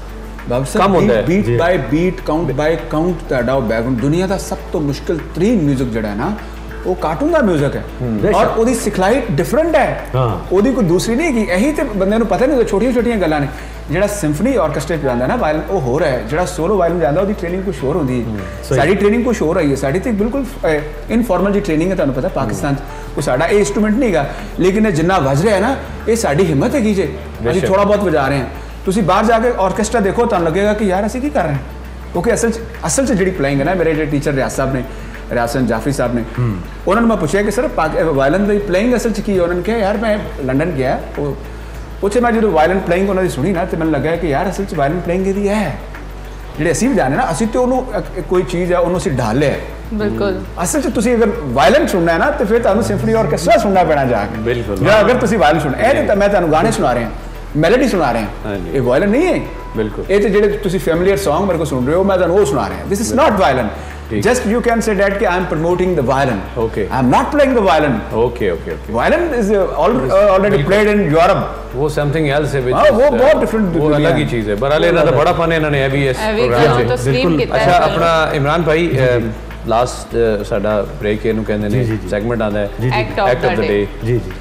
कम होता है beat by beat count by count ਤੁਹਾਡਾ ਬੈਕਗ੍ਰਾਉਂਡ ਦੁਨੀਆ ਦਾ ਸਭ ਤੋਂ ਮੁਸ਼ਕਿਲ ਤਰੀਨ 뮤직 ਜਿਹੜਾ ਹੈ ਨਾ ਉਹ ਕਾਰਟੂਨ ਦਾ 뮤직 ਹੈ ਔਰ ਉਹਦੀ ਸਿਖਲਾਈ ਡਿਫਰੈਂਟ ਹੈ ਉਹਦੀ ਕੋਈ ਦੂਸਰੀ ਨਹੀਂ ਹੈਗੀ ਇਹੀ ਤੇ ਬੰਦੇ ਨੂੰ ਪਤਾ ਨਹੀਂ ਛੋਟੀਆਂ ਛੋਟੀਆਂ ਗੱਲਾਂ ਨੇ ਜਿਹੜਾ ਸਿੰਫਨੀ ਆਰਕੈਸਟਰਾ ਜਾਂਦਾ ਨਾ ਵਾਇਲਨ ਉਹ ਹੋ ਰਿਹਾ ਹੈ ਜਿਹੜਾ ਸੋਲੋ ਵਾਇਲਨ ਜਾਂਦਾ ਉਹਦੀ ਟ੍ਰੇਨਿੰਗ ਕੁਝ ਹੋਰ ਹੁੰਦੀ ਹੈ ਸਾਡੀ ਟ੍ਰੇਨਿੰਗ ਕੁਝ ਹੋਰ ਰਹੀ ਹੈ ਸਾਡੀ ਤੇ ਬਿਲਕੁਲ ਇਨਫਾਰਮਲ ਜੀ ਟ੍ਰੇਨਿੰਗ ਹੈ ਤੁਹਾਨੂੰ ਪਤਾ ਪਾਕਿਸਤਾਨ 'ਚ ਉਹ ਸਾਡਾ ਇਹ ਇੰਸਟਰੂਮੈਂਟ ਨਹੀਂ ਹੈਗਾ ਲੇਕਿਨ ਜਿੰਨਾ ਵੱਜ ਰਿਹਾ ਹੈ ਨਾ ਇਹ ਸਾਡੀ ਹਿੰਮਤ ਹੈਗੀ ਜੇ ਅਸੀਂ ਥੋੜਾ ਬਹੁਤ ਵਜਾ ਰਹੇ ਹਾਂ ਤੁਸੀਂ ਬਾਹਰ ਜਾ ਕੇ ਆਰਕੈਸਟਰਾ ਦੇਖੋ ਤੁਹਾਨੂੰ ਲੱਗੇਗਾ ਕਿ ਯਾਰ ਅਸੀਂ ਕੀ ਕਰ ਰਹੇ ਹਾਂ ਕਿਉਂਕਿ ਅਸਲ 'ਚ ਅਸਲ 'ਚ ਜਿਹੜੀ ਪਲੇਇੰਗ ਹੈ ਨਾ ਮੇਰੇ ਜਿਹੜੇ ਟੀਚਰ ਰਿਆਜ਼ ਸਾਹਿਬ ਨੇ ਰਿਆਸਨ ਜਾਫਰੀ ਸਾਹਿਬ ਨੇ ਉਹਨਾਂ ਨੂੰ ਮੈਂ ਪੁੱਛਿਆ ਕਿ ਸਰ ਵਾਇਲਨ ਦੀ ਪਲੇਇੰਗ ਅਸਲ 'ਚ ਕੀ ਉਹਨਾਂ ਨੇ ਕਿਹਾ ਯਾਰ ਮੈਂ ਲੰਡਨ ਗਿਆ ਉਹ ਉੱਥੇ ਮੈਂ ਜਦੋਂ ਵਾਇਲਨ ਪਲੇਇੰਗ ਉਹਨਾਂ ਦੀ ਸੁਣੀ ਨਾ ਤੇ ਮੈਨੂੰ ਲੱਗਾ ਕਿ ਯਾਰ ਅਸਲ 'ਚ ਵਾਇਲਨ ਪਲੇਇੰਗ ਇਹਦੀ ਹੈ ਜਿਹੜੇ ਅਸੀਂ ਵੀ ਜਾਣੇ ਨਾ ਅਸੀਂ ਤੇ ਉਹਨੂੰ ਕੋਈ ਚੀਜ਼ ਹੈ ਉਹਨੂੰ ਅਸੀਂ ਢਾਲ ਲਿਆ ਬਿਲਕੁਲ ਅਸਲ 'ਚ ਤੁਸੀਂ ਅਗਰ ਵਾਇਲਨ ਸੁਣਨਾ ਹੈ ਨਾ ਤੇ ਫਿਰ ਤੁਹਾਨੂੰ ਸਿੰਫਨੀ ਆਰਕੈਸਟਰਾ ਸੁਣਨਾ ਪੈਣਾ ਜਾ ਕੇ ਬਿਲਕੁਲ ਜਾਂ ਅਗਰ ਤੁਸੀਂ ਵਾਇਲਨ ਸੁਣਨਾ ਇਹ ਤਾਂ ਮੈਂ ਤੁਹਾਨੂੰ ਗਾਣੇ ਸੁਣਾ ਰਿਹਾ मेलोडी सुना रहे हैं ये वायलन नहीं है बिल्कुल ये तो जेडे तुसी फैमिलियर सॉन्ग मेरे को सुन रहे हो मैं वो सुना रहे हैं this is not violin just you can say that कि I am promoting the violin okay I am not playing the violin okay okay okay violin is already played in Europe वो समथिंग एल्स है हां वो बहुत different वो अलग ही चीज है बहरहाल इन्हां दा बड़ा फन है इन्होंने अभी इस प्रोग्राम से बिल्कुल अच्छा अपना इमरान भाई ਲਾਸਟ ਸਾਡਾ ਬ੍ਰੇਕ ਇਹਨੂੰ ਕਹਿੰਦੇ ਨੇ ਸੈਗਮੈਂਟ ਆਉਂਦਾ ਹੈ ਐਕਟ ਆਫ ਦ ਡੇ। ਜੀ ਜੀ।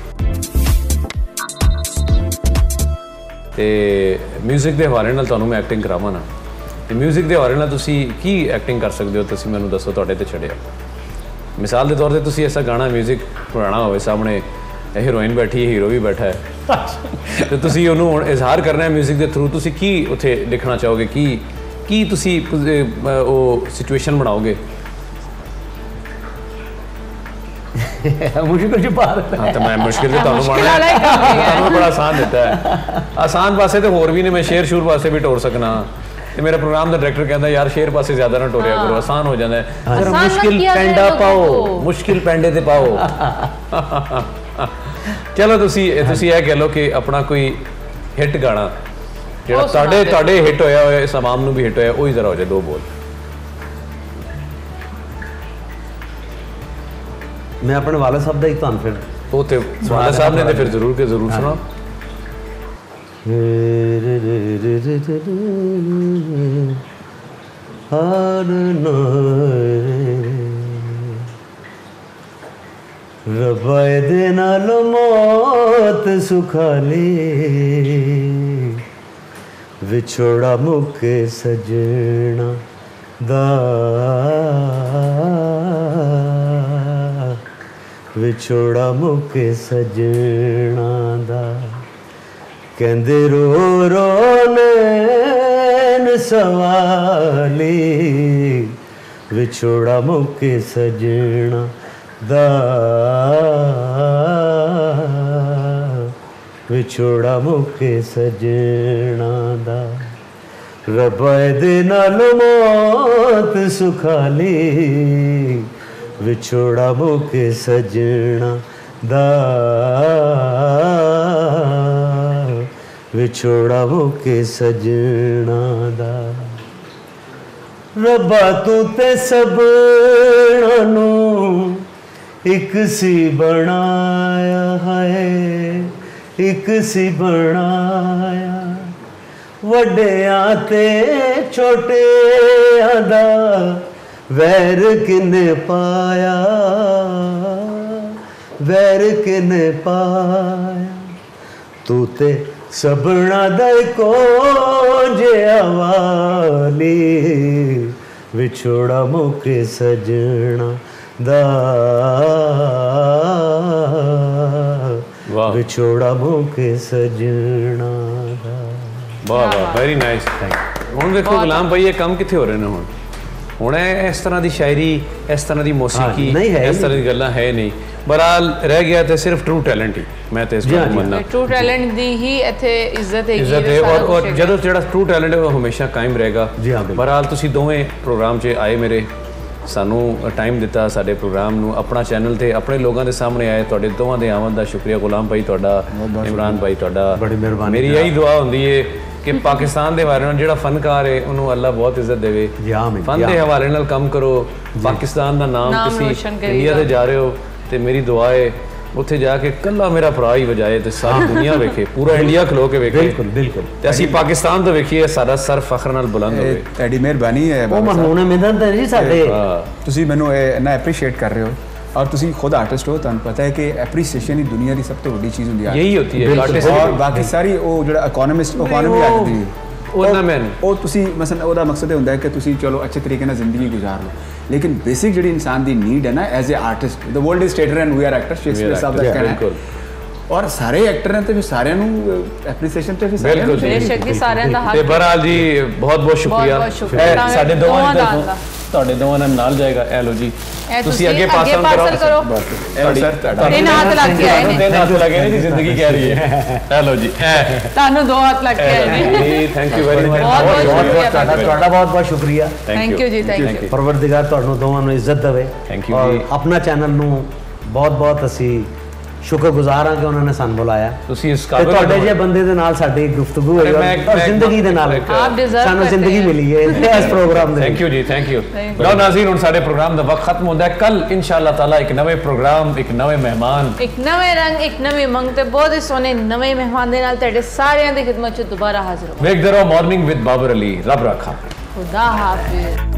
ਤੇ ਮਿਊਜ਼ਿਕ ਦੇ ਹਵਾਲੇ ਨਾਲ ਤੁਹਾਨੂੰ ਮੈਂ ਐਕਟਿੰਗ ਕਰਾਵਾਂ ਨਾ, ਤੇ ਮਿਊਜ਼ਿਕ ਦੇ ਹਵਾਲੇ ਨਾਲ ਤੁਸੀਂ ਕੀ ਐਕਟਿੰਗ ਕਰ ਸਕਦੇ ਹੋ, ਤੁਸੀਂ ਮੈਨੂੰ ਦੱਸੋ, ਤੁਹਾਡੇ ਤੇ ਛੱਡਿਆ। ਮਿਸਾਲ ਦੇ ਤੌਰ ਤੇ ਤੁਸੀਂ ਐਸਾ ਗਾਣਾ ਮਿਊਜ਼ਿਕ ਬਣਾਉਣਾ ਹੋਵੇ, ਸਾਹਮਣੇ ਹੀਰੋਇਨ ਬੈਠੀ ਹੈ, ਹੀਰੋ ਵੀ ਬੈਠਾ ਹੈ, ਤੇ ਤੁਸੀਂ ਉਹਨੂੰ ਹੁਣ ਇਜ਼ਹਾਰ ਕਰਨਾ ਹੈ ਮਿਊਜ਼ਿਕ ਦੇ ਥਰੂ, ਤੁਸੀਂ ਕੀ ਉੱਥੇ ਲਿਖਣਾ ਚਾਹੋਗੇ, ਕੀ ਕੀ ਤੁਸੀਂ ਉਹ ਸਿਚੁਏਸ਼ਨ ਬਣਾਓਗੇ? मुश्किल जो बात हाँ तो मैं मुश्किल से ਤੁਹਾਨੂੰ ਬਣਾਇਆ, ਤੁਹਾਨੂੰ ਬੜਾ ਆਸਾਨ ਦਿੱਤਾ ਹੈ। ਆਸਾਨ ਪਾਸੇ ਤੇ ਹੋਰ ਵੀ ਨੇ, ਮੈਂ ਸ਼ੇਰ ਸ਼ੂਰ ਪਾਸੇ ਵੀ ਟੋਰ ਸਕਣਾ, ਤੇ ਮੇਰਾ ਪ੍ਰੋਗਰਾਮ ਦਾ ਡਾਇਰੈਕਟਰ ਕਹਿੰਦਾ ਯਾਰ ਸ਼ੇਰ ਪਾਸੇ ਜ਼ਿਆਦਾ ਨਾ ਟੋਰਿਆ ਕਰੋ, ਆਸਾਨ ਹੋ ਜਾਂਦਾ ਹੈ। ਜਰਾ ਮੁਸ਼ਕਿਲ ਪੈਂਡਾ ਪਾਓ, ਮੁਸ਼ਕਿਲ ਪੈਂਡੇ ਤੇ ਪਾਓ। ਚਲੋ ਤੁਸੀਂ ਤੁਸੀਂ ਇਹ ਕਹਿ ਲਓ ਕਿ ਆਪਣਾ ਕੋਈ ਹਿੱਟ ਗਾਣਾ ਜਿਹੜਾ ਤੁਹਾਡੇ ਤੁਹਾਡੇ ਹਿੱਟ ਹੋਇਆ ਹੋਇਆ, ਇਸ ਆਵਾਮ ਨੂੰ ਵੀ ਹਿੱਟ ਹੋਇਆ, ਉਹੀ ਜ਼ਰਾ ਹੋ ਜਾਏ, ਦੋ ਬੋਲ। मैं अपने वाले साहब का ही तो फिर वो तो वाले साहब ने तो फिर जरूर के जरूर सुना। रबाए दे नाल मौत सुखाली विछोड़ा मुके सजना दा, विछोड़ा मुके सजना दा, कहंदे रो रो नैन सवाली विछोड़ा मुके सजना दा, विछोड़ा मुके सजना दा, रब्बा दे नाल मौत सुखाली विछोड़ा मुके सजना दा, विछोड़ा मुके सजना दा। रब्बा तू ते सबना नू एक सी बनाया है, एक सी बनाया, वड्डियां ते छोटियां दा वैर किने पाया, वैर किने पाया, तू ते सबना दा को जिहा वाली विछोड़ा मुके सजना दा, विछोड़ा मुके सजना दा। वाह वाह, वेरी नाइस। हुण देखो गुलाम भाई, ये काम कित्थे हो रहे ने हुण? ਹੁਣ ਇਸ ਤਰ੍ਹਾਂ ਦੀ ਸ਼ਾਇਰੀ, ਇਸ ਤਰ੍ਹਾਂ ਦੀ ਮੌਸੀਕੀ, ਇਸ ਤਰ੍ਹਾਂ ਦੀ ਗੱਲਾਂ ਹੈ ਨਹੀਂ। ਬਹਰਾਲ ਰਹਿ ਗਿਆ ਤੇ ਸਿਰਫ ਟਰੂ ਟੈਲੈਂਟ ਹੀ, ਮੈਂ ਤੇ ਇਸ ਗੱਲ ਨੂੰ ਮੰਨਦਾ। ਟਰੂ ਟੈਲੈਂਟ ਦੀ ਹੀ ਇੱਥੇ ਇੱਜ਼ਤ ਹੈਗੀ, ਇੱਜ਼ਤ ਹੈ, ਔਰ ਔਰ ਜਦੋਂ ਜਿਹੜਾ ਟਰੂ ਟੈਲੈਂਟ ਹੈ ਉਹ ਹਮੇਸ਼ਾ ਕਾਇਮ ਰਹੇਗਾ। ਬਹਰਾਲ ਤੁਸੀਂ ਦੋਵੇਂ ਪ੍ਰੋਗਰਾਮ 'ਚ ਆਏ, ਮੇਰੇ ਸਾਨੂੰ ਟਾਈਮ ਦਿੱਤਾ, ਸਾਡੇ ਪ੍ਰੋਗਰਾਮ ਨੂੰ ਆਪਣਾ ਚੈਨਲ ਤੇ ਆਪਣੇ ਲੋਕਾਂ ਦੇ ਸਾਹਮਣੇ ਆਏ, ਤੁਹਾਡੇ ਦੋਵਾਂ ਦੇ ਆਮਦ ਦਾ ਸ਼ੁਕਰੀਆ। ਗੁਲਾਮ ਭਾਈ ਤੁਹਾਡਾ, ਇਮਰਾਨ ਭਾਈ ਤੁਹਾਡਾ, ਬੜੀ ਮਿਹਰਬਾਨੀ। ਮੇਰੀ ਇਹੀ ਦੁਆ ਹੁੰਦੀ ਹੈ कि पाकिस्तान के हवाले नाल जिहड़ा फनकार है उन्होंने अल्लाह बहुत इज्जत देवे, फन के हवाले नाल काम करो, पाकिस्तान का नाम किसी इंडिया से जा रहे हो तो मेरी दुआ है उत्थे जाके कल्ला मेरा भरा ही वजाए तो सारी दुनिया वेखे, पूरा इंडिया खलो के वेखे। बिल्कुल बिल्कुल, ते असीं पाकिस्तान तो वेखीए, सारा सर फखर नाल बुलंद होवे। ਤੁਹਾਡੀ ਮਿਹਰਬਾਨੀ ਹੈ। ਉਹ ਮਰਹੂਮ ਨੇ ਮਿਹਨਤ ਹੈ ਜੀ ਸਾਡੇ, ਤੁਸੀਂ ਮੈਨੂੰ ਇੰਨਾ ਐਪਰੀਸ਼ੀਏਟ ਕਰ ਰਹੇ ਹੋ, और तुसी खुद आर्टिस्ट हो, तुहानू पता है कि एप्रीसीएशन ही दुनिया की सब तो बड़ी चीज़ होंदी है, यही होती है आर्टिस्ट। और बाकी सारी वो जो इकोनॉमिस्ट इकोनॉमी आती है ਉਹ ਤੁਸੀਂ ਮਸਲ ਉਹਦਾ ਮਕਸਦ ਇਹ ਹੁੰਦਾ ਹੈ ਕਿ ਤੁਸੀਂ ਚਲੋ ਅੱਛੇ ਤਰੀਕੇ ਨਾਲ ਜ਼ਿੰਦਗੀ ਗੁਜ਼ਾਰ ਲਓ, ਲੇਕਿਨ ਬੇਸਿਕ ਜਿਹੜੀ ਇਨਸਾਨ ਦੀ ਨੀਡ ਹੈ ਨਾ as a artist, the world is theatre and we are actors, Shakespeare sahib ਦਾ ਕਹਿਣਾ ਹੈ। ਔਰ ਸਾਰੇ ਐਕਟਰ ਨੇ ਤੇ ਫਿਰ ਸਾਰਿਆਂ ਨੂੰ ਐਪਰੀਸੀਏਸ਼ਨ ਤੇ ਫਿਰ ਸਾਰਿਆਂ ਨੂੰ ਬੇਸ਼ੱਕ ਸਾਰਿਆਂ ਦਾ ਹੱਕ। ਤੇ ਬਹਰਾਲ ਜੀ ਬਹੁਤ ਬਹੁਤ ਸ਼ੁਕਰੀਆ, ਸਾਡੇ ਦੋਵਾਂ ਦਾ ਤੁਹਾਡੇ ਦੋਵਾਂ ਨਾਲ ਨਾਲ ਜਾਏਗਾ। ਇਹ ਲੋ ਜੀ, ਤੁਸੀਂ ਅੱਗੇ ਪਾਸ ਆਨ ਕਰੋ। ਤਿੰਨ ਹੱਥ ਲੱਗ ਕੇ ਆਏ ਨੇ, ਤਿੰਨ ਹੱਥ ਲੱਗੇ ਨੇ ਜੀ, ਜ਼ਿੰਦਗੀ ਕਹਿ ਰਹੀ ਹੈ। ਇਹ ਲੋ ਜੀ, ਤੁਹਾਨੂੰ ਦੋ ਹੱਥ ਲੱਗ ਕੇ ਆਏ ਨੇ। ਥੈਂਕ ਯੂ ਵੈਰੀ ਮਚ, ਤੁਹਾਡਾ ਬਹੁਤ ਬਹੁਤ ਸ਼ੁਕਰੀਆ। ਥੈਂਕ ਯੂ ਜੀ, ਥੈਂਕ ਯੂ। ਪਰਵਰਦਿਗਾਰ ਤੁਹਾਨੂੰ ਦੋਵਾਂ ਨੂੰ ਇੱਜ਼ਤ ਦੇਵੇ। ਥੈਂਕ ਯੂ ਜੀ। ਆਪਣਾ ਚੈਨਲ ਨੂੰ ਬਹੁਤ ਬਹੁਤ ਅਸੀਂ शुक्रगुजार हाँ कि उन्होंने सान बुलाया। ਤੁਹਾਡੇ ਜਿਹੇ ਬੰਦੇ ਦੇ ਨਾਲ ਸਾਡੀ ਗੁਫ਼ਤਗੂ ਹੋਈ ਔਰ ਜ਼ਿੰਦਗੀ ਦੇ ਨਾਲ ਸਾਨੂੰ ਜ਼ਿੰਦਗੀ ਮਿਲੀ ਹੈ ਇਸ ਪ੍ਰੋਗਰਾਮ ਦੇ। ਥੈਂਕ ਯੂ ਜੀ, ਥੈਂਕ ਯੂ। ਲਓ ਨਾਜ਼ਰੀਨ, ਹੁਣ ਸਾਡੇ ਪ੍ਰੋਗਰਾਮ ਦਾ ਵਕਤ ਖਤਮ ਹੁੰਦਾ ਹੈ। ਕੱਲ ਇਨਸ਼ਾਅੱਲਾ ਤਾਲਾ ਇੱਕ ਨਵੇਂ ਪ੍ਰੋਗਰਾਮ, ਇੱਕ ਨਵੇਂ ਮਹਿਮਾਨ, ਇੱਕ ਨਵੇਂ ਰੰਗ, ਇੱਕ ਨਵੀਂ ਮੰਗ ਤੇ ਬਹੁਤ ਹੀ ਸੋਹਣੇ ਨਵੇਂ ਮਹਿਮਾਨ ਦੇ ਨਾਲ ਤੁਹਾਡੇ ਸਾਰਿਆਂ ਦੀ ਖਿਦਮਤ 'ਚ ਦੁਬਾਰਾ ਹਾਜ਼ਰ ਹੋ। ਵੇਖਦੇ ਰਹੋ ਮਾਰਨਿੰਗ ਵਿਦ ਬਾਬਰ ਅਲੀ। ਰੱਬ ਰੱਖਾ। ਖੁਦਾ ਹਾਫਿਜ਼।